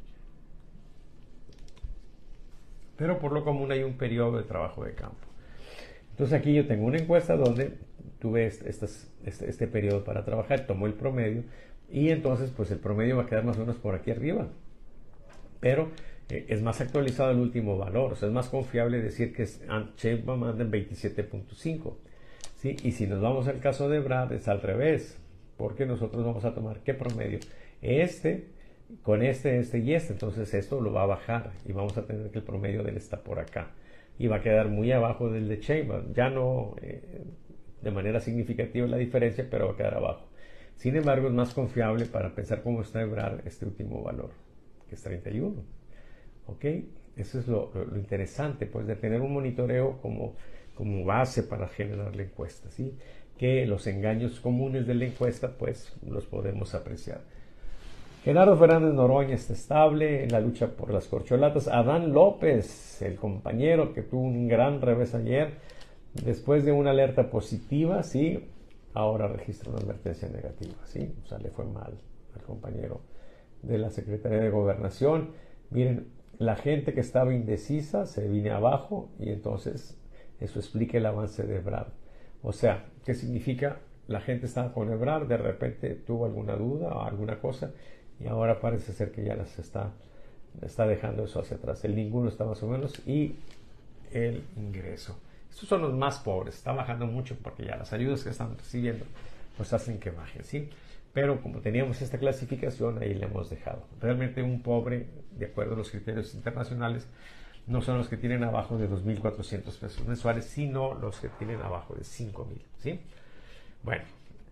Pero por lo común hay un periodo de trabajo de campo. Entonces aquí yo tengo una encuesta donde tuve este periodo para trabajar, tomo el promedio y entonces pues el promedio va a quedar más o menos por aquí arriba. Pero es más actualizado el último valor, o sea, es más confiable decir que Sheinbaum anda en 27.5. ¿Sí? Y si nos vamos al caso de Ebrard es al revés, porque nosotros vamos a tomar ¿qué promedio? Con este y este, entonces esto lo va a bajar y vamos a tener que el promedio de él está por acá y va a quedar muy abajo del de Sheinbaum, ya no de manera significativa la diferencia, pero va a quedar abajo. Sin embargo, es más confiable para pensar cómo está Ebrard este último valor, que es 31. ¿Ok? Eso es lo interesante, pues, de tener un monitoreo como base para generar la encuesta, ¿sí? Que los engaños comunes de la encuesta, pues, los podemos apreciar. Gerardo Fernández Noroña está estable en la lucha por las corcholatas. Adán López, el compañero que tuvo un gran revés ayer, después de una alerta positiva, ¿sí? Ahora registra una advertencia negativa, ¿sí? O sea, le fue mal al compañero de la Secretaría de Gobernación. Miren, la gente que estaba indecisa se viene abajo y entonces eso explica el avance de Ebrard. O sea, ¿qué significa? La gente estaba con Ebrard, de repente tuvo alguna duda o alguna cosa y ahora parece ser que ya las está dejando eso hacia atrás. El ninguno está más o menos y el ingreso. Estos son los más pobres, está bajando mucho porque ya las ayudas que están recibiendo pues hacen que bajen, ¿sí? Pero como teníamos esta clasificación, ahí le hemos dejado. Realmente un pobre, de acuerdo a los criterios internacionales, no son los que tienen abajo de 2.400 pesos mensuales, sino los que tienen abajo de 5.000, ¿sí? Bueno,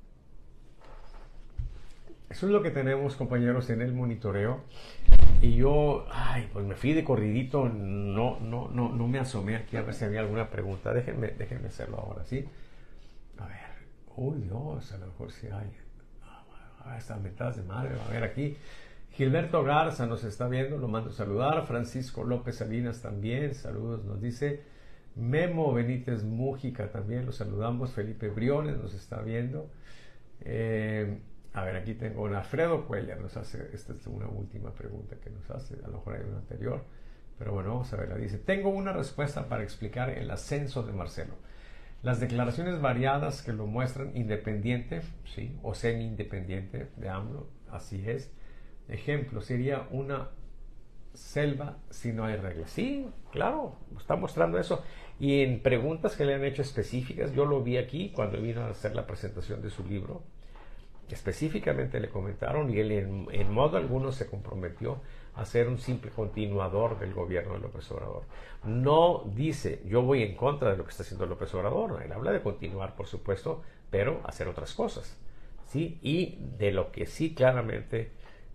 eso es lo que tenemos, compañeros, en el monitoreo. Y yo, pues me fui de corridito, no me asomé aquí a ver si había alguna pregunta. Déjenme hacerlo ahora, ¿sí? A ver, uy Dios, a lo mejor sí hay. Estas mentadas de madre, a ver aquí. Gilberto Garza nos está viendo, lo mando a saludar. Francisco López Salinas también, saludos, nos dice. Memo Benítez Mújica también, lo saludamos. Felipe Briones nos está viendo. A ver, aquí tengo un Alfredo Cuellar, nos hace, esta es una última pregunta que nos hace, a lo mejor hay una anterior, pero bueno, vamos a verla. Dice, tengo una respuesta para explicar el ascenso de Marcelo. Las declaraciones variadas que lo muestran independiente, sí, o semi-independiente de AMLO, así es. Ejemplo, sería una selva si no hay reglas. Sí, claro, está mostrando eso. Y en preguntas que le han hecho específicas, yo lo vi aquí cuando vino a hacer la presentación de su libro, específicamente le comentaron y él en modo alguno se comprometió a ser un simple continuador del gobierno de López Obrador. No dice, yo voy en contra de lo que está haciendo López Obrador. Él habla de continuar, por supuesto, pero hacer otras cosas. ¿Sí? Y de lo que sí claramente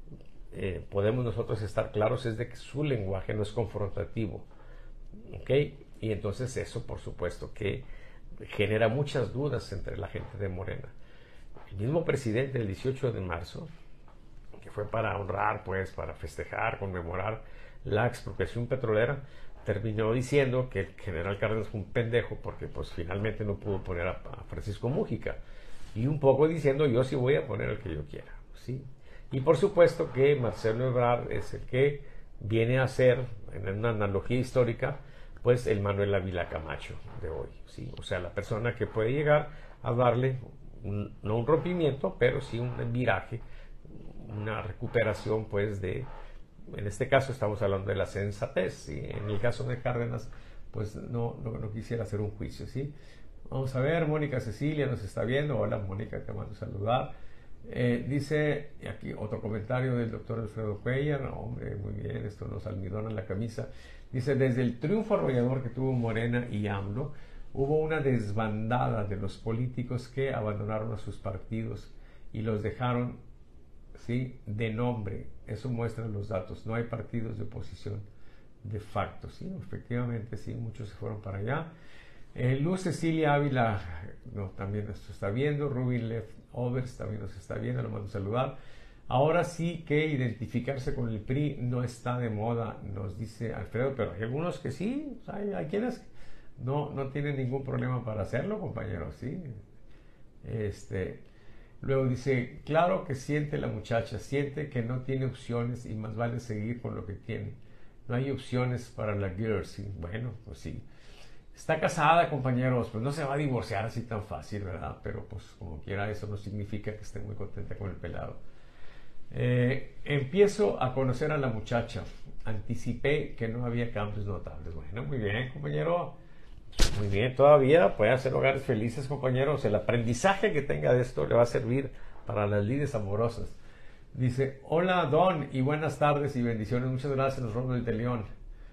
podemos nosotros estar claros es de que su lenguaje no es confrontativo. ¿Ok? Y entonces eso, por supuesto, que genera muchas dudas entre la gente de Morena. El mismo presidente el 18 de marzo, que fue para honrar, pues, para festejar, conmemorar la expropiación petrolera, terminó diciendo que el general Cárdenas fue un pendejo porque, pues, finalmente no pudo poner a Francisco Mújica. Y un poco diciendo, yo sí voy a poner el que yo quiera, ¿sí? Y por supuesto que Marcelo Ebrard es el que viene a ser, en una analogía histórica, pues, el Manuel Ávila Camacho de hoy, ¿sí? O sea, la persona que puede llegar a darle no un rompimiento, pero sí un viraje, una recuperación, pues, de, en este caso estamos hablando de la sensatez, y en el caso de Cárdenas, pues, no quisiera hacer un juicio, ¿sí? Vamos a ver, Mónica Cecilia nos está viendo. Hola, Mónica, te mando a saludar. Dice, aquí otro comentario del doctor Alfredo Cuellar, no, hombre, muy bien, esto nos almidona en la camisa. Dice, desde el triunfo arrollador que tuvo Morena y AMLO, hubo una desbandada de los políticos que abandonaron a sus partidos y los dejaron, ¿sí?, de nombre. Eso muestran los datos. No hay partidos de oposición de facto, ¿sí? Efectivamente, sí, muchos se fueron para allá. Luz Cecilia Ávila no, también nos está viendo. Rubin Leftovers también nos está viendo, lo mando a saludar. Ahora sí que identificarse con el PRI no está de moda, nos dice Alfredo, pero hay algunos que sí, hay quienes no tienen ningún problema para hacerlo, compañeros, ¿sí? Luego dice, claro que siente la muchacha, siente que no tiene opciones y más vale seguir con lo que tiene. No hay opciones para la girl, ¿sí? Bueno, pues sí. Está casada, compañeros, pues no se va a divorciar así tan fácil, ¿verdad? Pero pues como quiera, eso no significa que esté muy contenta con el pelado. Empiezo a conocer a la muchacha. Anticipé que no había cambios notables. Bueno, muy bien, compañero. Muy bien, todavía puede hacer hogares felices, compañeros. El aprendizaje que tenga de esto le va a servir para las lides amorosas. Dice, hola Don y buenas tardes y bendiciones. Muchas gracias, Ronald de León.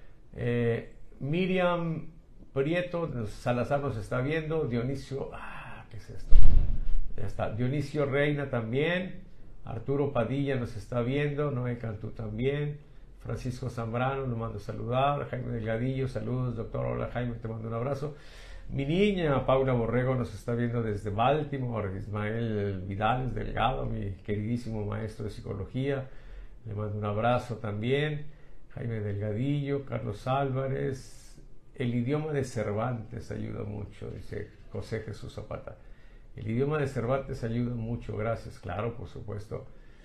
Miriam Prieto Salazar nos está viendo. Dionisio, ¿qué es esto? Ya está. Dionisio Reina también. Arturo Padilla nos está viendo. Noé Cantú también. Francisco Zambrano nos manda a saludar. Jaime Delgadillo, saludos, doctor. Hola Jaime, te mando un abrazo. Mi niña Paula Borrego nos está viendo desde Baltimore. Ismael Vidal Delgado, mi queridísimo maestro de psicología, le mando un abrazo también. Jaime Delgadillo, Carlos Álvarez. El idioma de Cervantes ayuda mucho, dice José Jesús Zapata. El idioma de Cervantes ayuda mucho, gracias, claro, por supuesto.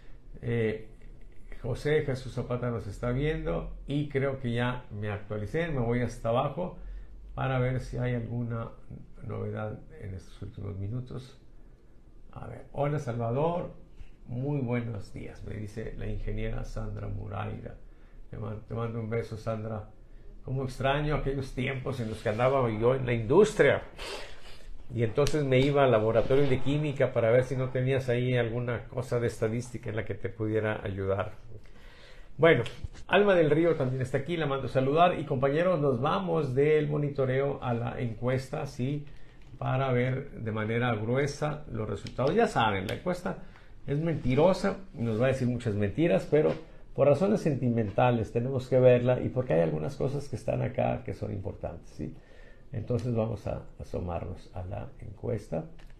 José Jesús Zapata nos está viendo y creo que ya me actualicé, me voy hasta abajo para ver si hay alguna novedad en estos últimos minutos. A ver, hola Salvador, muy buenos días, me dice la ingeniera Sandra Muraira. Te mando un beso, Sandra. Cómo extraño aquellos tiempos en los que andaba yo en la industria. Y entonces me iba al laboratorio de química para ver si no tenías ahí alguna cosa de estadística en la que te pudiera ayudar. Bueno, Alma del Río también está aquí, la mando a saludar. Y compañeros, nos vamos del monitoreo a la encuesta, ¿sí? Para ver de manera gruesa los resultados. Ya saben, la encuesta es mentirosa, nos va a decir muchas mentiras, pero por razones sentimentales tenemos que verla y porque hay algunas cosas que están acá que son importantes, ¿sí? Entonces vamos a asomarnos a la encuesta.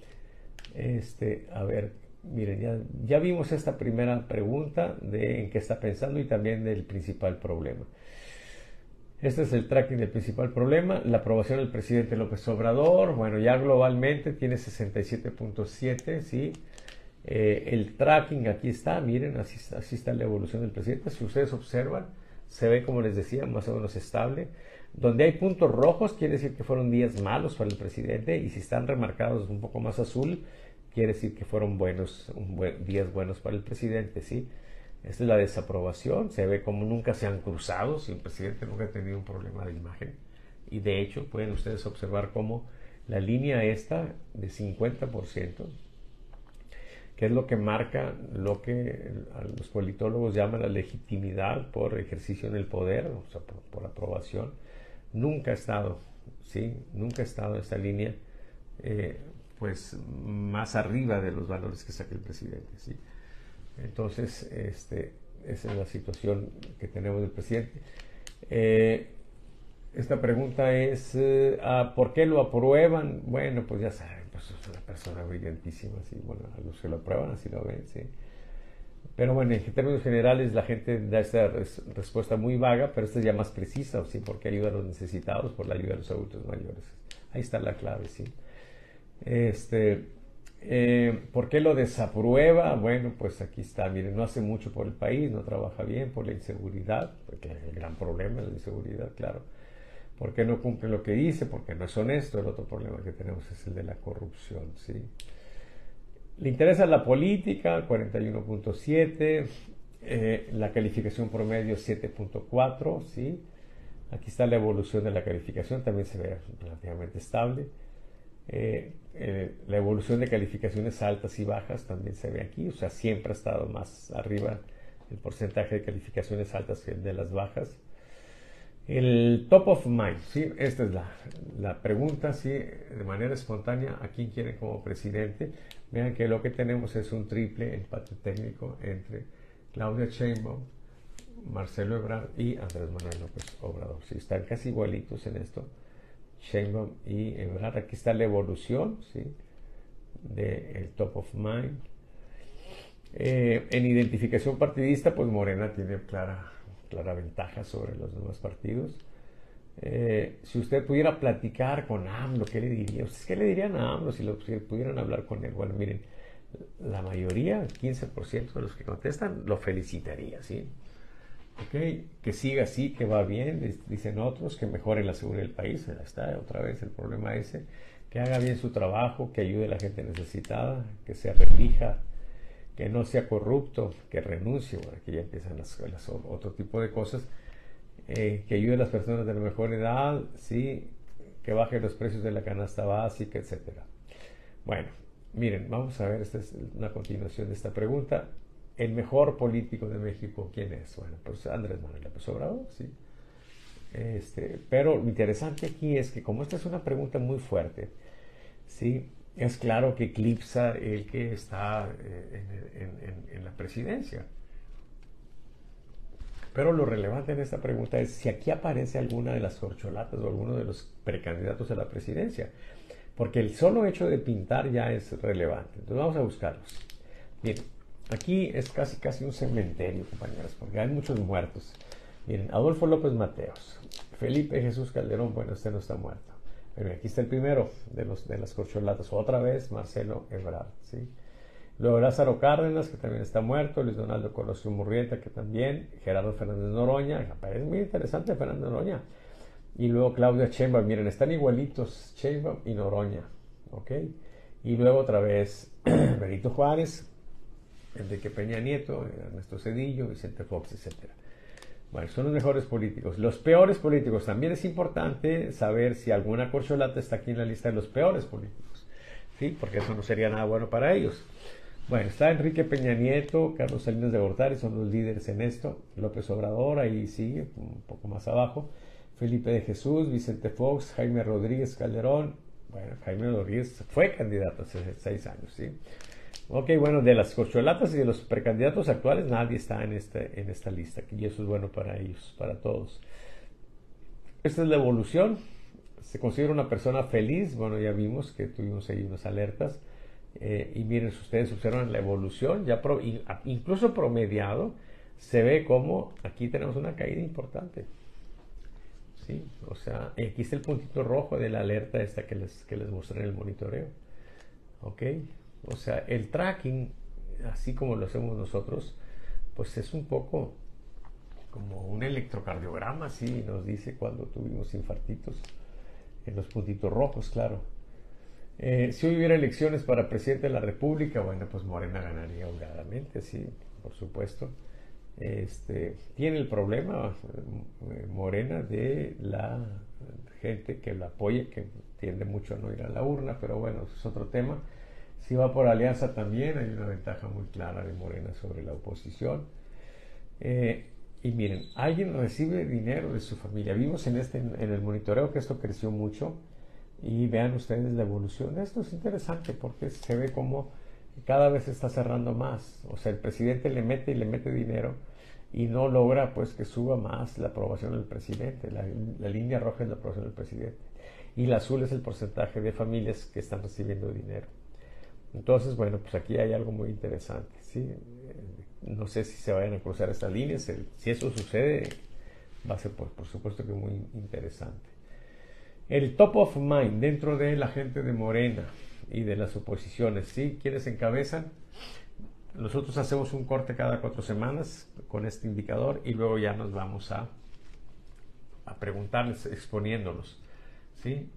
A ver, miren, ya vimos esta primera pregunta de en qué está pensando y también del principal problema. Este es el tracking del principal problema. La aprobación del presidente López Obrador, bueno, ya globalmente tiene 67.7, ¿sí? El tracking aquí está, miren, así está la evolución del presidente. Si ustedes observan, se ve, como les decía, más o menos estable. Donde hay puntos rojos quiere decir que fueron días malos para el presidente, y si están remarcados un poco más azul, quiere decir que fueron días buenos para el presidente, ¿sí? Esta es la desaprobación, se ve como nunca se han cruzado, si el presidente nunca ha tenido un problema de imagen. Y de hecho pueden ustedes observar cómo la línea esta de 50%, que es lo que marca lo que los politólogos llaman la legitimidad por ejercicio en el poder, o sea, por aprobación, nunca ha estado, ¿sí? Nunca ha estado esta línea pues más arriba de los valores que saca el presidente, ¿sí? Entonces, esa es la situación que tenemos del presidente. Esta pregunta es, ¿por qué lo aprueban? Bueno, pues ya saben, pues es una persona brillantísima, ¿sí? Bueno, a los que lo aprueban así lo ven, ¿sí? Pero bueno, en términos generales la gente da esta respuesta muy vaga, pero esta es ya más precisa, ¿sí? Porque ayuda a los necesitados, por la ayuda a los adultos mayores. Ahí está la clave, ¿sí? ¿Por qué lo desaprueba? Bueno, pues aquí está, miren, no hace mucho por el país, no trabaja bien, por la inseguridad, porque el gran problema es la inseguridad, claro. ¿Por qué no cumple lo que dice? Porque no es honesto. El otro problema que tenemos es el de la corrupción, ¿sí? Le interesa la política, 41.7, la calificación promedio 7.4, ¿sí? Aquí está la evolución de la calificación, también se ve relativamente estable. La evolución de calificaciones altas y bajas también se ve aquí, o sea, siempre ha estado más arriba el porcentaje de calificaciones altas que el de las bajas. El top of mind, ¿sí? Esta es la pregunta, ¿sí? De manera espontánea, ¿a quién quieren como presidente? Vean que lo que tenemos es un triple empate técnico entre Claudia Sheinbaum, Marcelo Ebrard y Andrés Manuel López Obrador. Sí, están casi igualitos en esto, Sheinbaum y Ebrard. Aquí está la evolución, ¿sí? Del top of mind. En identificación partidista, pues Morena tiene clara ventaja sobre los demás partidos. Si usted pudiera platicar con AMLO, ¿qué le diría? ¿Ustedes qué le dirían a AMLO si pudieran hablar con él? Bueno, miren, la mayoría, el 15% de los que contestan, lo felicitaría, ¿sí? Okay, que siga así, que va bien, dicen otros, que mejore la seguridad del país, ahí está otra vez el problema ese, que haga bien su trabajo, que ayude a la gente necesitada, que se relija, que no sea corrupto, que renuncie, bueno, aquí ya empiezan otro tipo de cosas, que ayude a las personas de la mejor edad, sí, que baje los precios de la canasta básica, etcétera. Bueno, miren, vamos a ver, esta es una continuación de esta pregunta. ¿El mejor político de México quién es? Bueno, pues Andrés Manuel López Obrador, sí. Pero lo interesante aquí es que como esta es una pregunta muy fuerte, sí, es claro que eclipsa el que está en la presidencia. Pero lo relevante en esta pregunta es si aquí aparece alguna de las corcholatas o alguno de los precandidatos a la presidencia. Porque el solo hecho de pintar ya es relevante. Entonces vamos a buscarlos. Miren, aquí es casi un cementerio, compañeros, porque hay muchos muertos. Miren, Adolfo López Mateos, Felipe Jesús Calderón, bueno, este no está muerto. Pero aquí está el primero de las corcholatas, otra vez Marcelo Ebrard, ¿sí? Luego Lázaro Cárdenas, que también está muerto, Luis Donaldo Colosio Murrieta, que también, Gerardo Fernández Noroña, es muy interesante Fernández Noroña. Y luego Claudia Sheinbaum, miren, están igualitos Sheinbaum y Noroña, ¿ok? Y luego otra vez Benito Juárez, Enrique Peña Nieto, Ernesto Zedillo, Vicente Fox, etc. Bueno, son los mejores políticos. Los peores políticos, también es importante saber si alguna corcholata está aquí en la lista de los peores políticos, ¿sí? Porque eso no sería nada bueno para ellos. Bueno, está Enrique Peña Nieto, Carlos Salinas de Gortari, son los líderes en esto. López Obrador, ahí sigue, un poco más abajo. Felipe de Jesús, Vicente Fox, Jaime Rodríguez Calderón. Bueno, Jaime Rodríguez fue candidato hace 6 años, ¿sí? Ok, bueno, de las corcholatas y de los precandidatos actuales, nadie está en esta lista, y eso es bueno para ellos, para todos. Esta es la evolución. Se considera una persona feliz. Bueno, ya vimos que tuvimos ahí unas alertas. Y miren, si ustedes observan la evolución, ya incluso promediado, se ve como aquí tenemos una caída importante. ¿Sí? O sea, aquí está el puntito rojo de la alerta esta que les mostré en el monitoreo. ¿Ok? O sea, el tracking así como lo hacemos nosotros, pues es un poco como un electrocardiograma, así nos dice cuando tuvimos infartitos en los puntitos rojos, claro. Si hubiera elecciones para presidente de la República, bueno, pues Morena ganaría holgadamente, sí, por supuesto. Tiene el problema Morena de la gente que la apoya, que tiende mucho a no ir a la urna, pero bueno, eso es otro tema. Si va por alianza también, hay una ventaja muy clara de Morena sobre la oposición. Y miren, alguien recibe dinero de su familia. Vimos en el monitoreo que esto creció mucho, y vean ustedes la evolución. Esto es interesante porque se ve como cada vez se está cerrando más. O sea, el presidente le mete y le mete dinero y no logra pues que suba más la aprobación del presidente. La línea roja es la aprobación del presidente y la azul es el porcentaje de familias que están recibiendo dinero. Entonces, bueno, pues aquí hay algo muy interesante, ¿sí? No sé si se vayan a cruzar estas líneas. Si eso sucede, va a ser por supuesto que muy interesante. El top of mind dentro de la gente de Morena y de las oposiciones, ¿sí? ¿Quiénes encabezan? Nosotros hacemos un corte cada 4 semanas con este indicador y luego ya nos vamos a preguntarles exponiéndolos, ¿sí?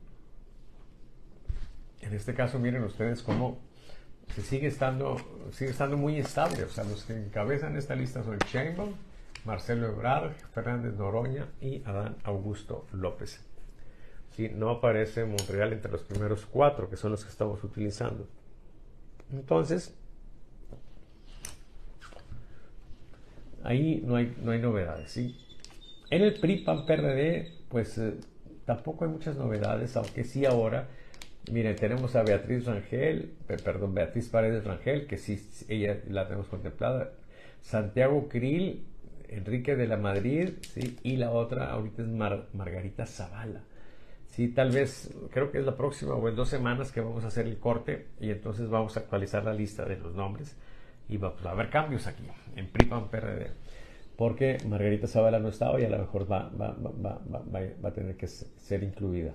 En este caso, miren ustedes cómo sigue estando muy estable. O sea, los que encabezan esta lista son Sheinbaum, Marcelo Ebrard, Fernández Noroña y Adán Augusto López. ¿Sí? No aparece Monreal entre los primeros 4, que son los que estamos utilizando. Entonces, ahí no hay novedades, ¿sí? En el PRI, PAN, PRD, pues tampoco hay muchas novedades, aunque sí ahora, miren, tenemos a Beatriz Paredes Rangel, que sí, ella la tenemos contemplada, Santiago Krill, Enrique de la Madrid, ¿sí? Y la otra ahorita es Margarita Zavala. Sí, tal vez, creo que es la próxima o en 2 semanas que vamos a hacer el corte y entonces vamos a actualizar la lista de los nombres y va a haber cambios aquí en PRI, PAN, PRD, porque Margarita Zavala no estaba y a lo mejor va a tener que ser incluida.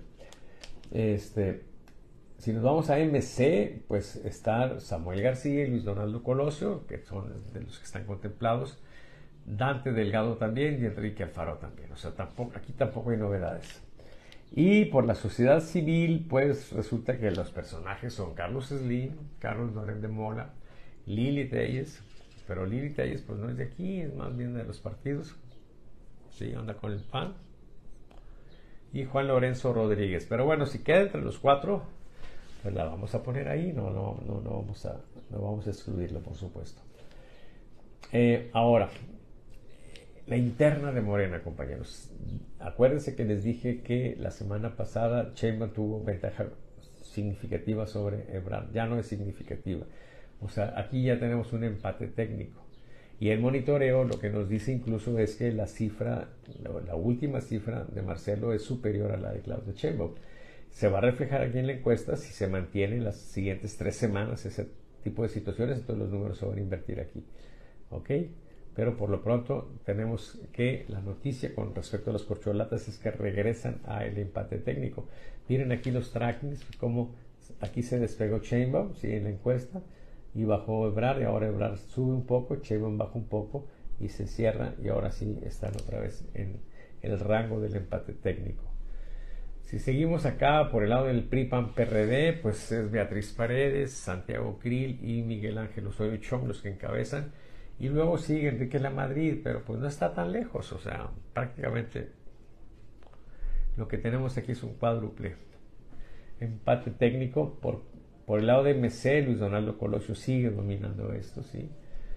Si nos vamos a MC, pues está Samuel García y Luis Donaldo Colosio, que son de los que están contemplados, Dante Delgado también y Enrique Alfaro también. O sea, aquí tampoco hay novedades. Y por la sociedad civil, pues resulta que los personajes son Carlos Slim, Carlos Loret de Mola, Lili Telles, pero Lili Telles pues no es de aquí, es más bien de los partidos, sí, anda con el PAN, y Juan Lorenzo Rodríguez. Pero bueno, si queda entre los 4, pues la vamos a poner ahí, no vamos a excluirlo, por supuesto. Ahora, la interna de Morena, compañeros. Acuérdense que les dije que la semana pasada Sheinbaum tuvo ventaja significativa sobre Ebrard. Ya no es significativa. O sea, aquí ya tenemos un empate técnico. Y el monitoreo lo que nos dice incluso es que la última cifra de Marcelo es superior a la de Claudia Sheinbaum. Se va a reflejar aquí en la encuesta si se mantiene en las siguientes 3 semanas ese tipo de situaciones, entonces los números se van a invertir aquí. ¿Ok? Pero por lo pronto tenemos que la noticia con respecto a las corcholatas es que regresan al empate técnico. Miren aquí los trackings, como aquí se despegó Sheinbaum, ¿sí? En la encuesta, y bajó Ebrard, y ahora Ebrard sube un poco, Sheinbaum baja un poco y se cierra, y ahora sí están otra vez en el rango del empate técnico. Si seguimos acá por el lado del PRI, PAN, PRD, pues es Beatriz Paredes, Santiago Krill y Miguel Ángel Osorio Chong los que encabezan. Y luego sigue Enrique de la Madrid, pero pues no está tan lejos, o sea, prácticamente lo que tenemos aquí es un cuádruple empate técnico. Por el lado de MC, Luis Donaldo Colosio sigue dominando esto, ¿sí?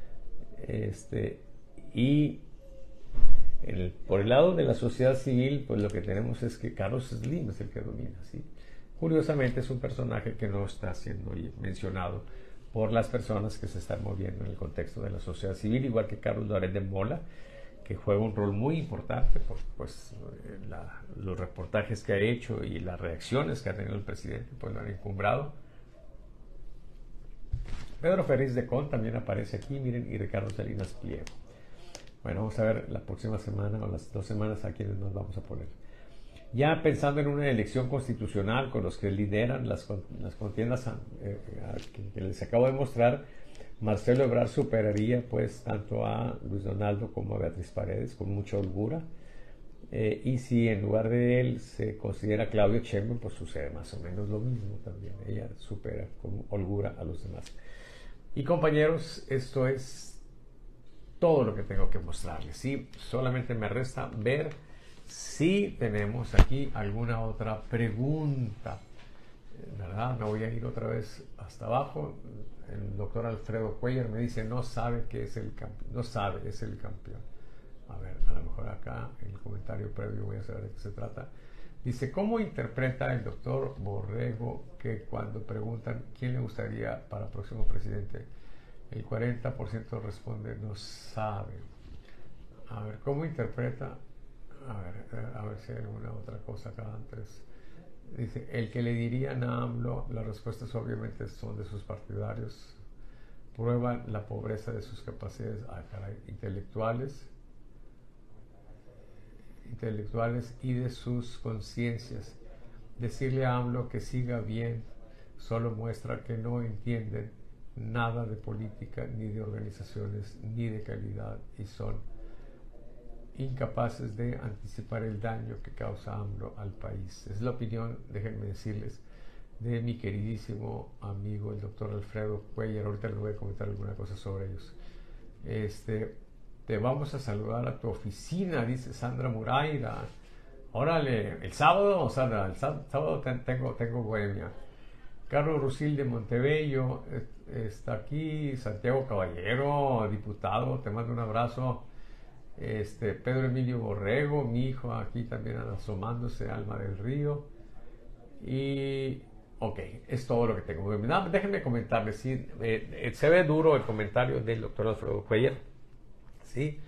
Y por el lado de la sociedad civil, pues lo que tenemos es que Carlos Slim es el que domina, ¿sí? Curiosamente es un personaje que no está siendo mencionado por las personas que se están moviendo en el contexto de la sociedad civil, igual que Carlos Loret de Mola, que juega un rol muy importante por los reportajes que ha hecho y las reacciones que ha tenido el presidente, pues lo han encumbrado. Pedro Ferriz de Con también aparece aquí, miren, y Ricardo Salinas Pliego. Bueno, vamos a ver la próxima semana o las 2 semanas a quienes nos vamos a poner. Ya pensando en una elección constitucional con los que lideran las contiendas que les acabo de mostrar, Marcelo Ebrard superaría pues tanto a Luis Donaldo como a Beatriz Paredes con mucha holgura. Y si en lugar de él se considera Claudia Sheinbaum, pues sucede más o menos lo mismo también. Ella supera con holgura a los demás. Y compañeros, esto es todo lo que tengo que mostrarles. ¿Sí? Solamente me resta ver si tenemos aquí alguna otra pregunta. ¿Verdad? Me voy a ir otra vez hasta abajo. El doctor Alfredo Cuellar me dice, no sabe que es el campeón. No sabe, es el campeón. A ver, a lo mejor acá en el comentario previo voy a saber de qué se trata. Dice, ¿cómo interpreta el doctor Borrego que cuando preguntan quién le gustaría para próximo presidente, el 40% responde no sabe? A ver, ¿cómo interpreta? A ver si hay alguna otra cosa acá antes. Dice, el que le dirían a AMLO, las respuestas obviamente son de sus partidarios, prueban la pobreza de sus capacidades intelectuales y de sus conciencias. Decirle a AMLO que siga bien solo muestra que no entienden nada de política, ni de organizaciones, ni de calidad, y son incapaces de anticipar el daño que causa AMLO al país. Es la opinión, déjenme decirles, de mi queridísimo amigo el doctor Alfredo Cuellar. Ahorita les voy a comentar alguna cosa sobre ellos. Te vamos a saludar a tu oficina, dice Sandra Muraira. Órale, el sábado, Sandra, el sábado tengo bohemia. Carlos Rusil de Montebello está aquí. Santiago Caballero, diputado, te mando un abrazo. Pedro Emilio Borrego, mi hijo, aquí también asomándose, Alma del Río. Y ok, es todo lo que tengo. Déjenme comentarles, ¿sí? Se ve duro el comentario del doctor Alfredo Cuellar, ¿sí?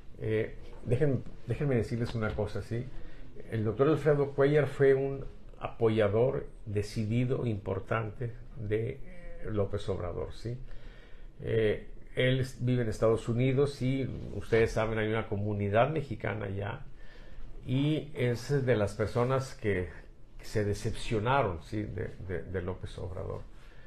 Déjenme decirles una cosa, ¿sí? El doctor Alfredo Cuellar fue un apoyador decidido, importante de López Obrador, ¿sí? Él vive en Estados Unidos y ustedes saben, hay una comunidad mexicana allá, y es de las personas que se decepcionaron, ¿sí? de López Obrador.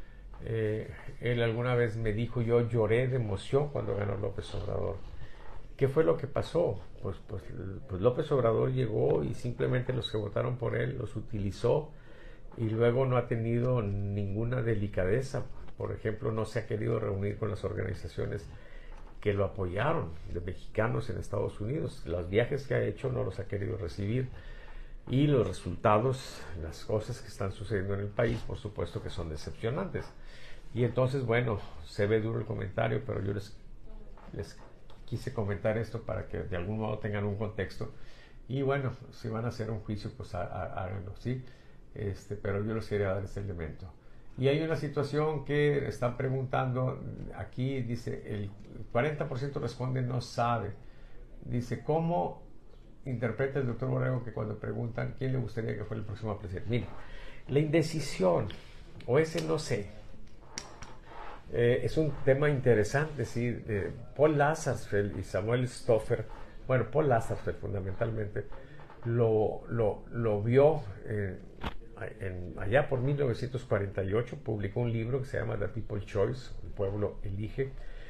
Él alguna vez me dijo, yo lloré de emoción cuando ganó López Obrador. ¿Qué fue lo que pasó? Pues López Obrador llegó y simplemente los que votaron por él los utilizó, y luego no ha tenido ninguna delicadeza. Por ejemplo, no se ha querido reunir con las organizaciones que lo apoyaron, de mexicanos en Estados Unidos. Los viajes que ha hecho no los ha querido recibir, y los resultados, las cosas que están sucediendo en el país, por supuesto que son decepcionantes. Y entonces, bueno, se ve duro el comentario, pero yo les quise comentar esto para que de algún modo tengan un contexto. Y bueno, si van a hacer un juicio, pues háganlo, ¿sí? Pero yo les quería dar este elemento. Y hay una situación que están preguntando aquí, dice, el 40% responde no sabe. Dice, ¿cómo interpreta el doctor Borrego que cuando preguntan quién le gustaría que fuera el próximo presidente? Mire, la indecisión, o ese no sé, es un tema interesante, ¿sí? Paul Lazarsfeld y Samuel Stoffer, bueno, Paul Lazarsfeld fundamentalmente, lo vio allá por 1948, publicó un libro que se llama The People's Choice, el pueblo elige,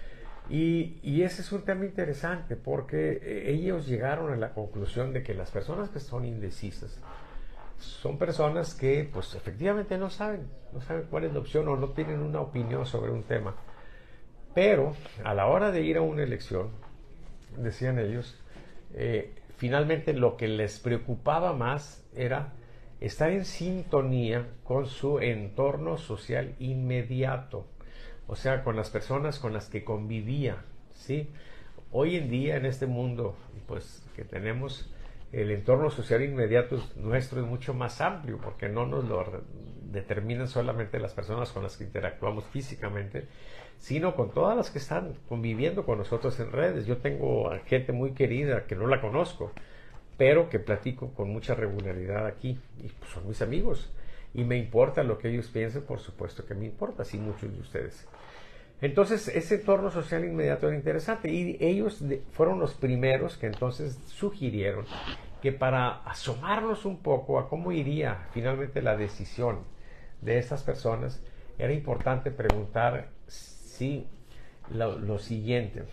y ese es un tema interesante porque ellos llegaron a la conclusión de que las personas que son indecisas son personas que pues efectivamente no saben cuál es la opción, o no tienen una opinión sobre un tema, pero a la hora de ir a una elección, decían ellos, finalmente lo que les preocupaba más era estar en sintonía con su entorno social inmediato, o sea, con las personas con las que convivía, ¿sí? Hoy en día, en este mundo pues que tenemos, el entorno social inmediato nuestro es mucho más amplio, porque no nos lo determinan solamente las personas con las que interactuamos físicamente, sino con todas las que están conviviendo con nosotros en redes. Yo tengo gente muy querida que no la conozco, pero que platico con mucha regularidad aquí, y pues son mis amigos, y me importa lo que ellos piensen, por supuesto que me importa, así muchos de ustedes. Entonces, ese entorno social inmediato era interesante, y ellos fueron los primeros que entonces sugirieron que para asomarnos un poco a cómo iría finalmente la decisión de estas personas, era importante preguntar si lo siguiente.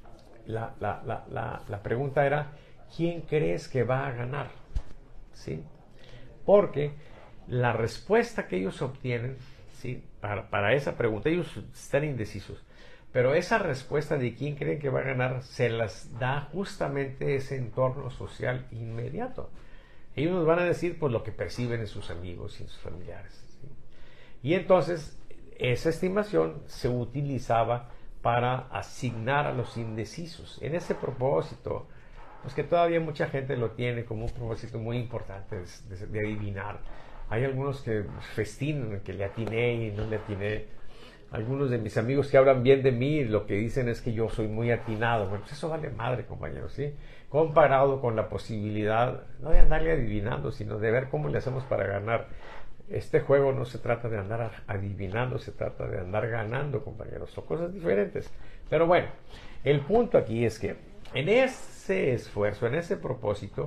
La pregunta era, ¿quién crees que va a ganar? ¿Sí? Porque la respuesta que ellos obtienen, ¿sí? Para esa pregunta, ellos están indecisos, pero esa respuesta de quién creen que va a ganar se las da justamente ese entorno social inmediato. Ellos nos van a decir pues lo que perciben en sus amigos y en sus familiares, ¿sí? Y entonces esa estimación se utilizaba para asignar a los indecisos. En ese propósito, pues que todavía mucha gente lo tiene como un propósito muy importante de adivinar. Hay algunos que festinan que le atiné y no le atiné. Algunos de mis amigos que hablan bien de mí, lo que dicen es que yo soy muy atinado. Bueno, pues eso vale madre, compañeros, ¿sí? Comparado con la posibilidad, no de andarle adivinando, sino de ver cómo le hacemos para ganar. Este juego no se trata de andar adivinando, se trata de andar ganando, compañeros. Son cosas diferentes. Pero bueno, el punto aquí es que en ese esfuerzo, en ese propósito,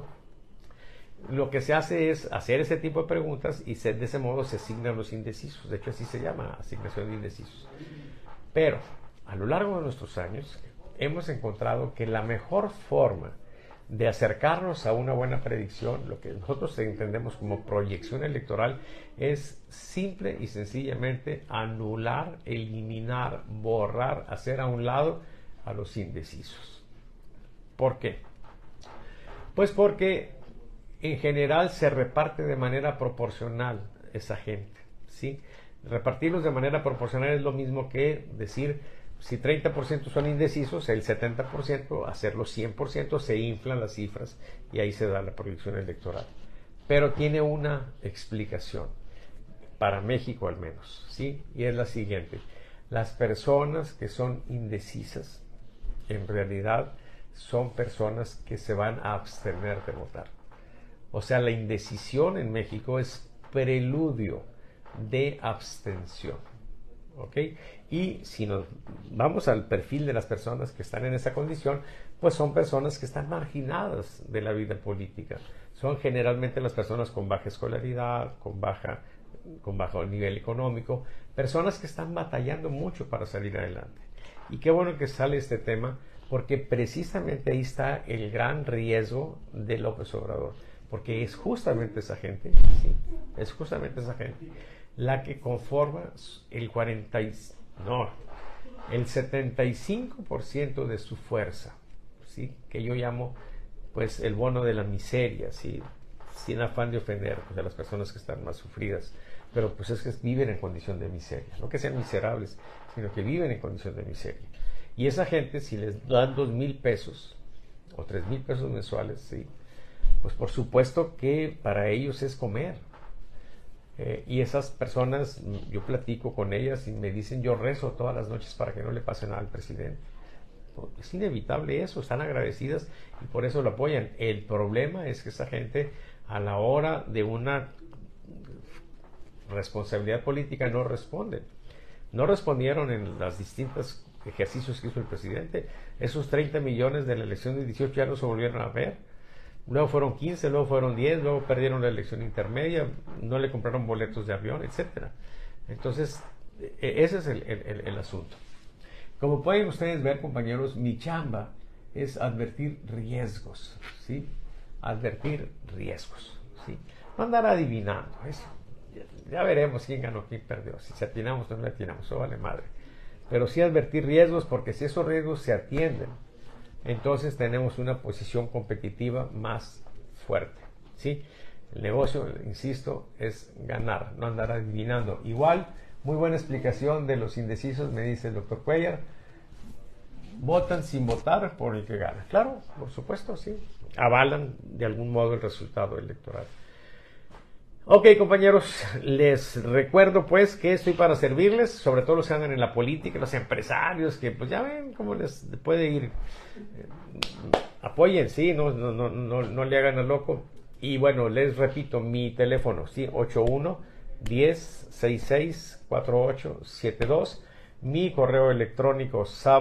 lo que se hace es hacer ese tipo de preguntas y de ese modo se asignan los indecisos. De hecho, así se llama, asignación de indecisos. Pero a lo largo de nuestros años hemos encontrado que la mejor forma de acercarnos a una buena predicción, lo que nosotros entendemos como proyección electoral, es simple y sencillamente anular, eliminar, borrar, hacer a un lado a los indecisos. ¿Por qué? Pues porque en general se reparte de manera proporcional esa gente, ¿sí? Repartirlos de manera proporcional es lo mismo que decir, si 30% son indecisos, el 70%, hacerlo 100%, se inflan las cifras y ahí se da la proyección electoral. Pero tiene una explicación, para México al menos, ¿sí? Y es la siguiente: las personas que son indecisas, en realidad, son personas que se van a abstener de votar. O sea, la indecisión en México es preludio de abstención. ¿Ok? Y si nos vamos al perfil de las personas que están en esa condición, pues son personas que están marginadas de la vida política. Son generalmente las personas con baja escolaridad, con bajo nivel económico, personas que están batallando mucho para salir adelante. Y qué bueno que sale este tema, porque precisamente ahí está el gran riesgo de López Obrador, porque es justamente esa gente, ¿sí? Es justamente esa gente la que conforma el 75% de su fuerza, ¿sí? Que yo llamo pues el bono de la miseria, ¿sí? Sin afán de ofender pues, a las personas que están más sufridas, pero pues es que viven en condición de miseria, no que sean miserables, sino que viven en condición de miseria. Y esa gente, si les dan 2,000 pesos o 3,000 pesos mensuales, ¿sí? Pues por supuesto que para ellos es comer. Y esas personas, yo platico con ellas y me dicen, yo rezo todas las noches para que no le pase nada al presidente. Es inevitable eso, están agradecidas y por eso lo apoyan. El problema es que esa gente, a la hora de una responsabilidad política, no responden. No respondieron en los distintos ejercicios que hizo el presidente. Esos 30 millones de la elección de 18 ya no se volvieron a ver. Luego fueron 15, luego fueron 10, luego perdieron la elección intermedia, no le compraron boletos de avión, etc. Entonces, ese es el asunto. Como pueden ustedes ver, compañeros, mi chamba es advertir riesgos, ¿sí? Advertir riesgos, ¿sí? No andar adivinando, eso. Ya veremos quién ganó, quién perdió, si atinamos o no atinamos, eso vale madre. Pero sí advertir riesgos, porque si esos riesgos se atienden, entonces tenemos una posición competitiva más fuerte, ¿sí? El negocio, insisto, es ganar, no andar adivinando. Igual, muy buena explicación de los indecisos, me dice el doctor Cuellar. Votan sin votar por el que gana. Claro, por supuesto, sí. Avalan de algún modo el resultado electoral. Ok, compañeros, les recuerdo pues que estoy para servirles, sobre todo los que andan en la política, los empresarios, que pues ya ven cómo les puede ir. Apoyen, sí, no le hagan al loco. Y bueno, les repito, mi teléfono, sí, 81-10-66-4872, mi correo electrónico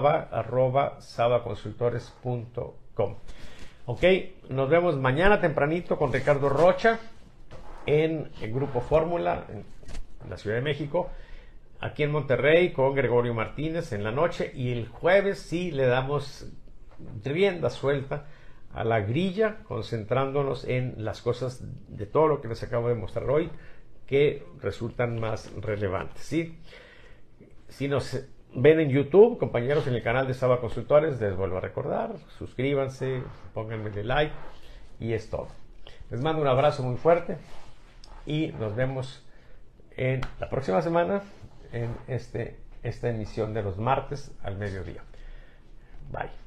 saba@sabaconsultores.com. Ok, nos vemos mañana tempranito con Ricardo Rocha en el Grupo Fórmula, en la Ciudad de México. aquí en Monterrey con Gregorio Martínez en la noche, y el jueves sí le damos rienda suelta a la grilla, concentrándonos en las cosas de todo lo que les acabo de mostrar hoy que resultan más relevantes, ¿sí? Si nos ven en YouTube, compañeros, en el canal de Saba Consultores, les vuelvo a recordar, suscríbanse, pónganme like, y es todo. Les mando un abrazo muy fuerte y nos vemos en la próxima semana en esta emisión de los martes al mediodía. Bye.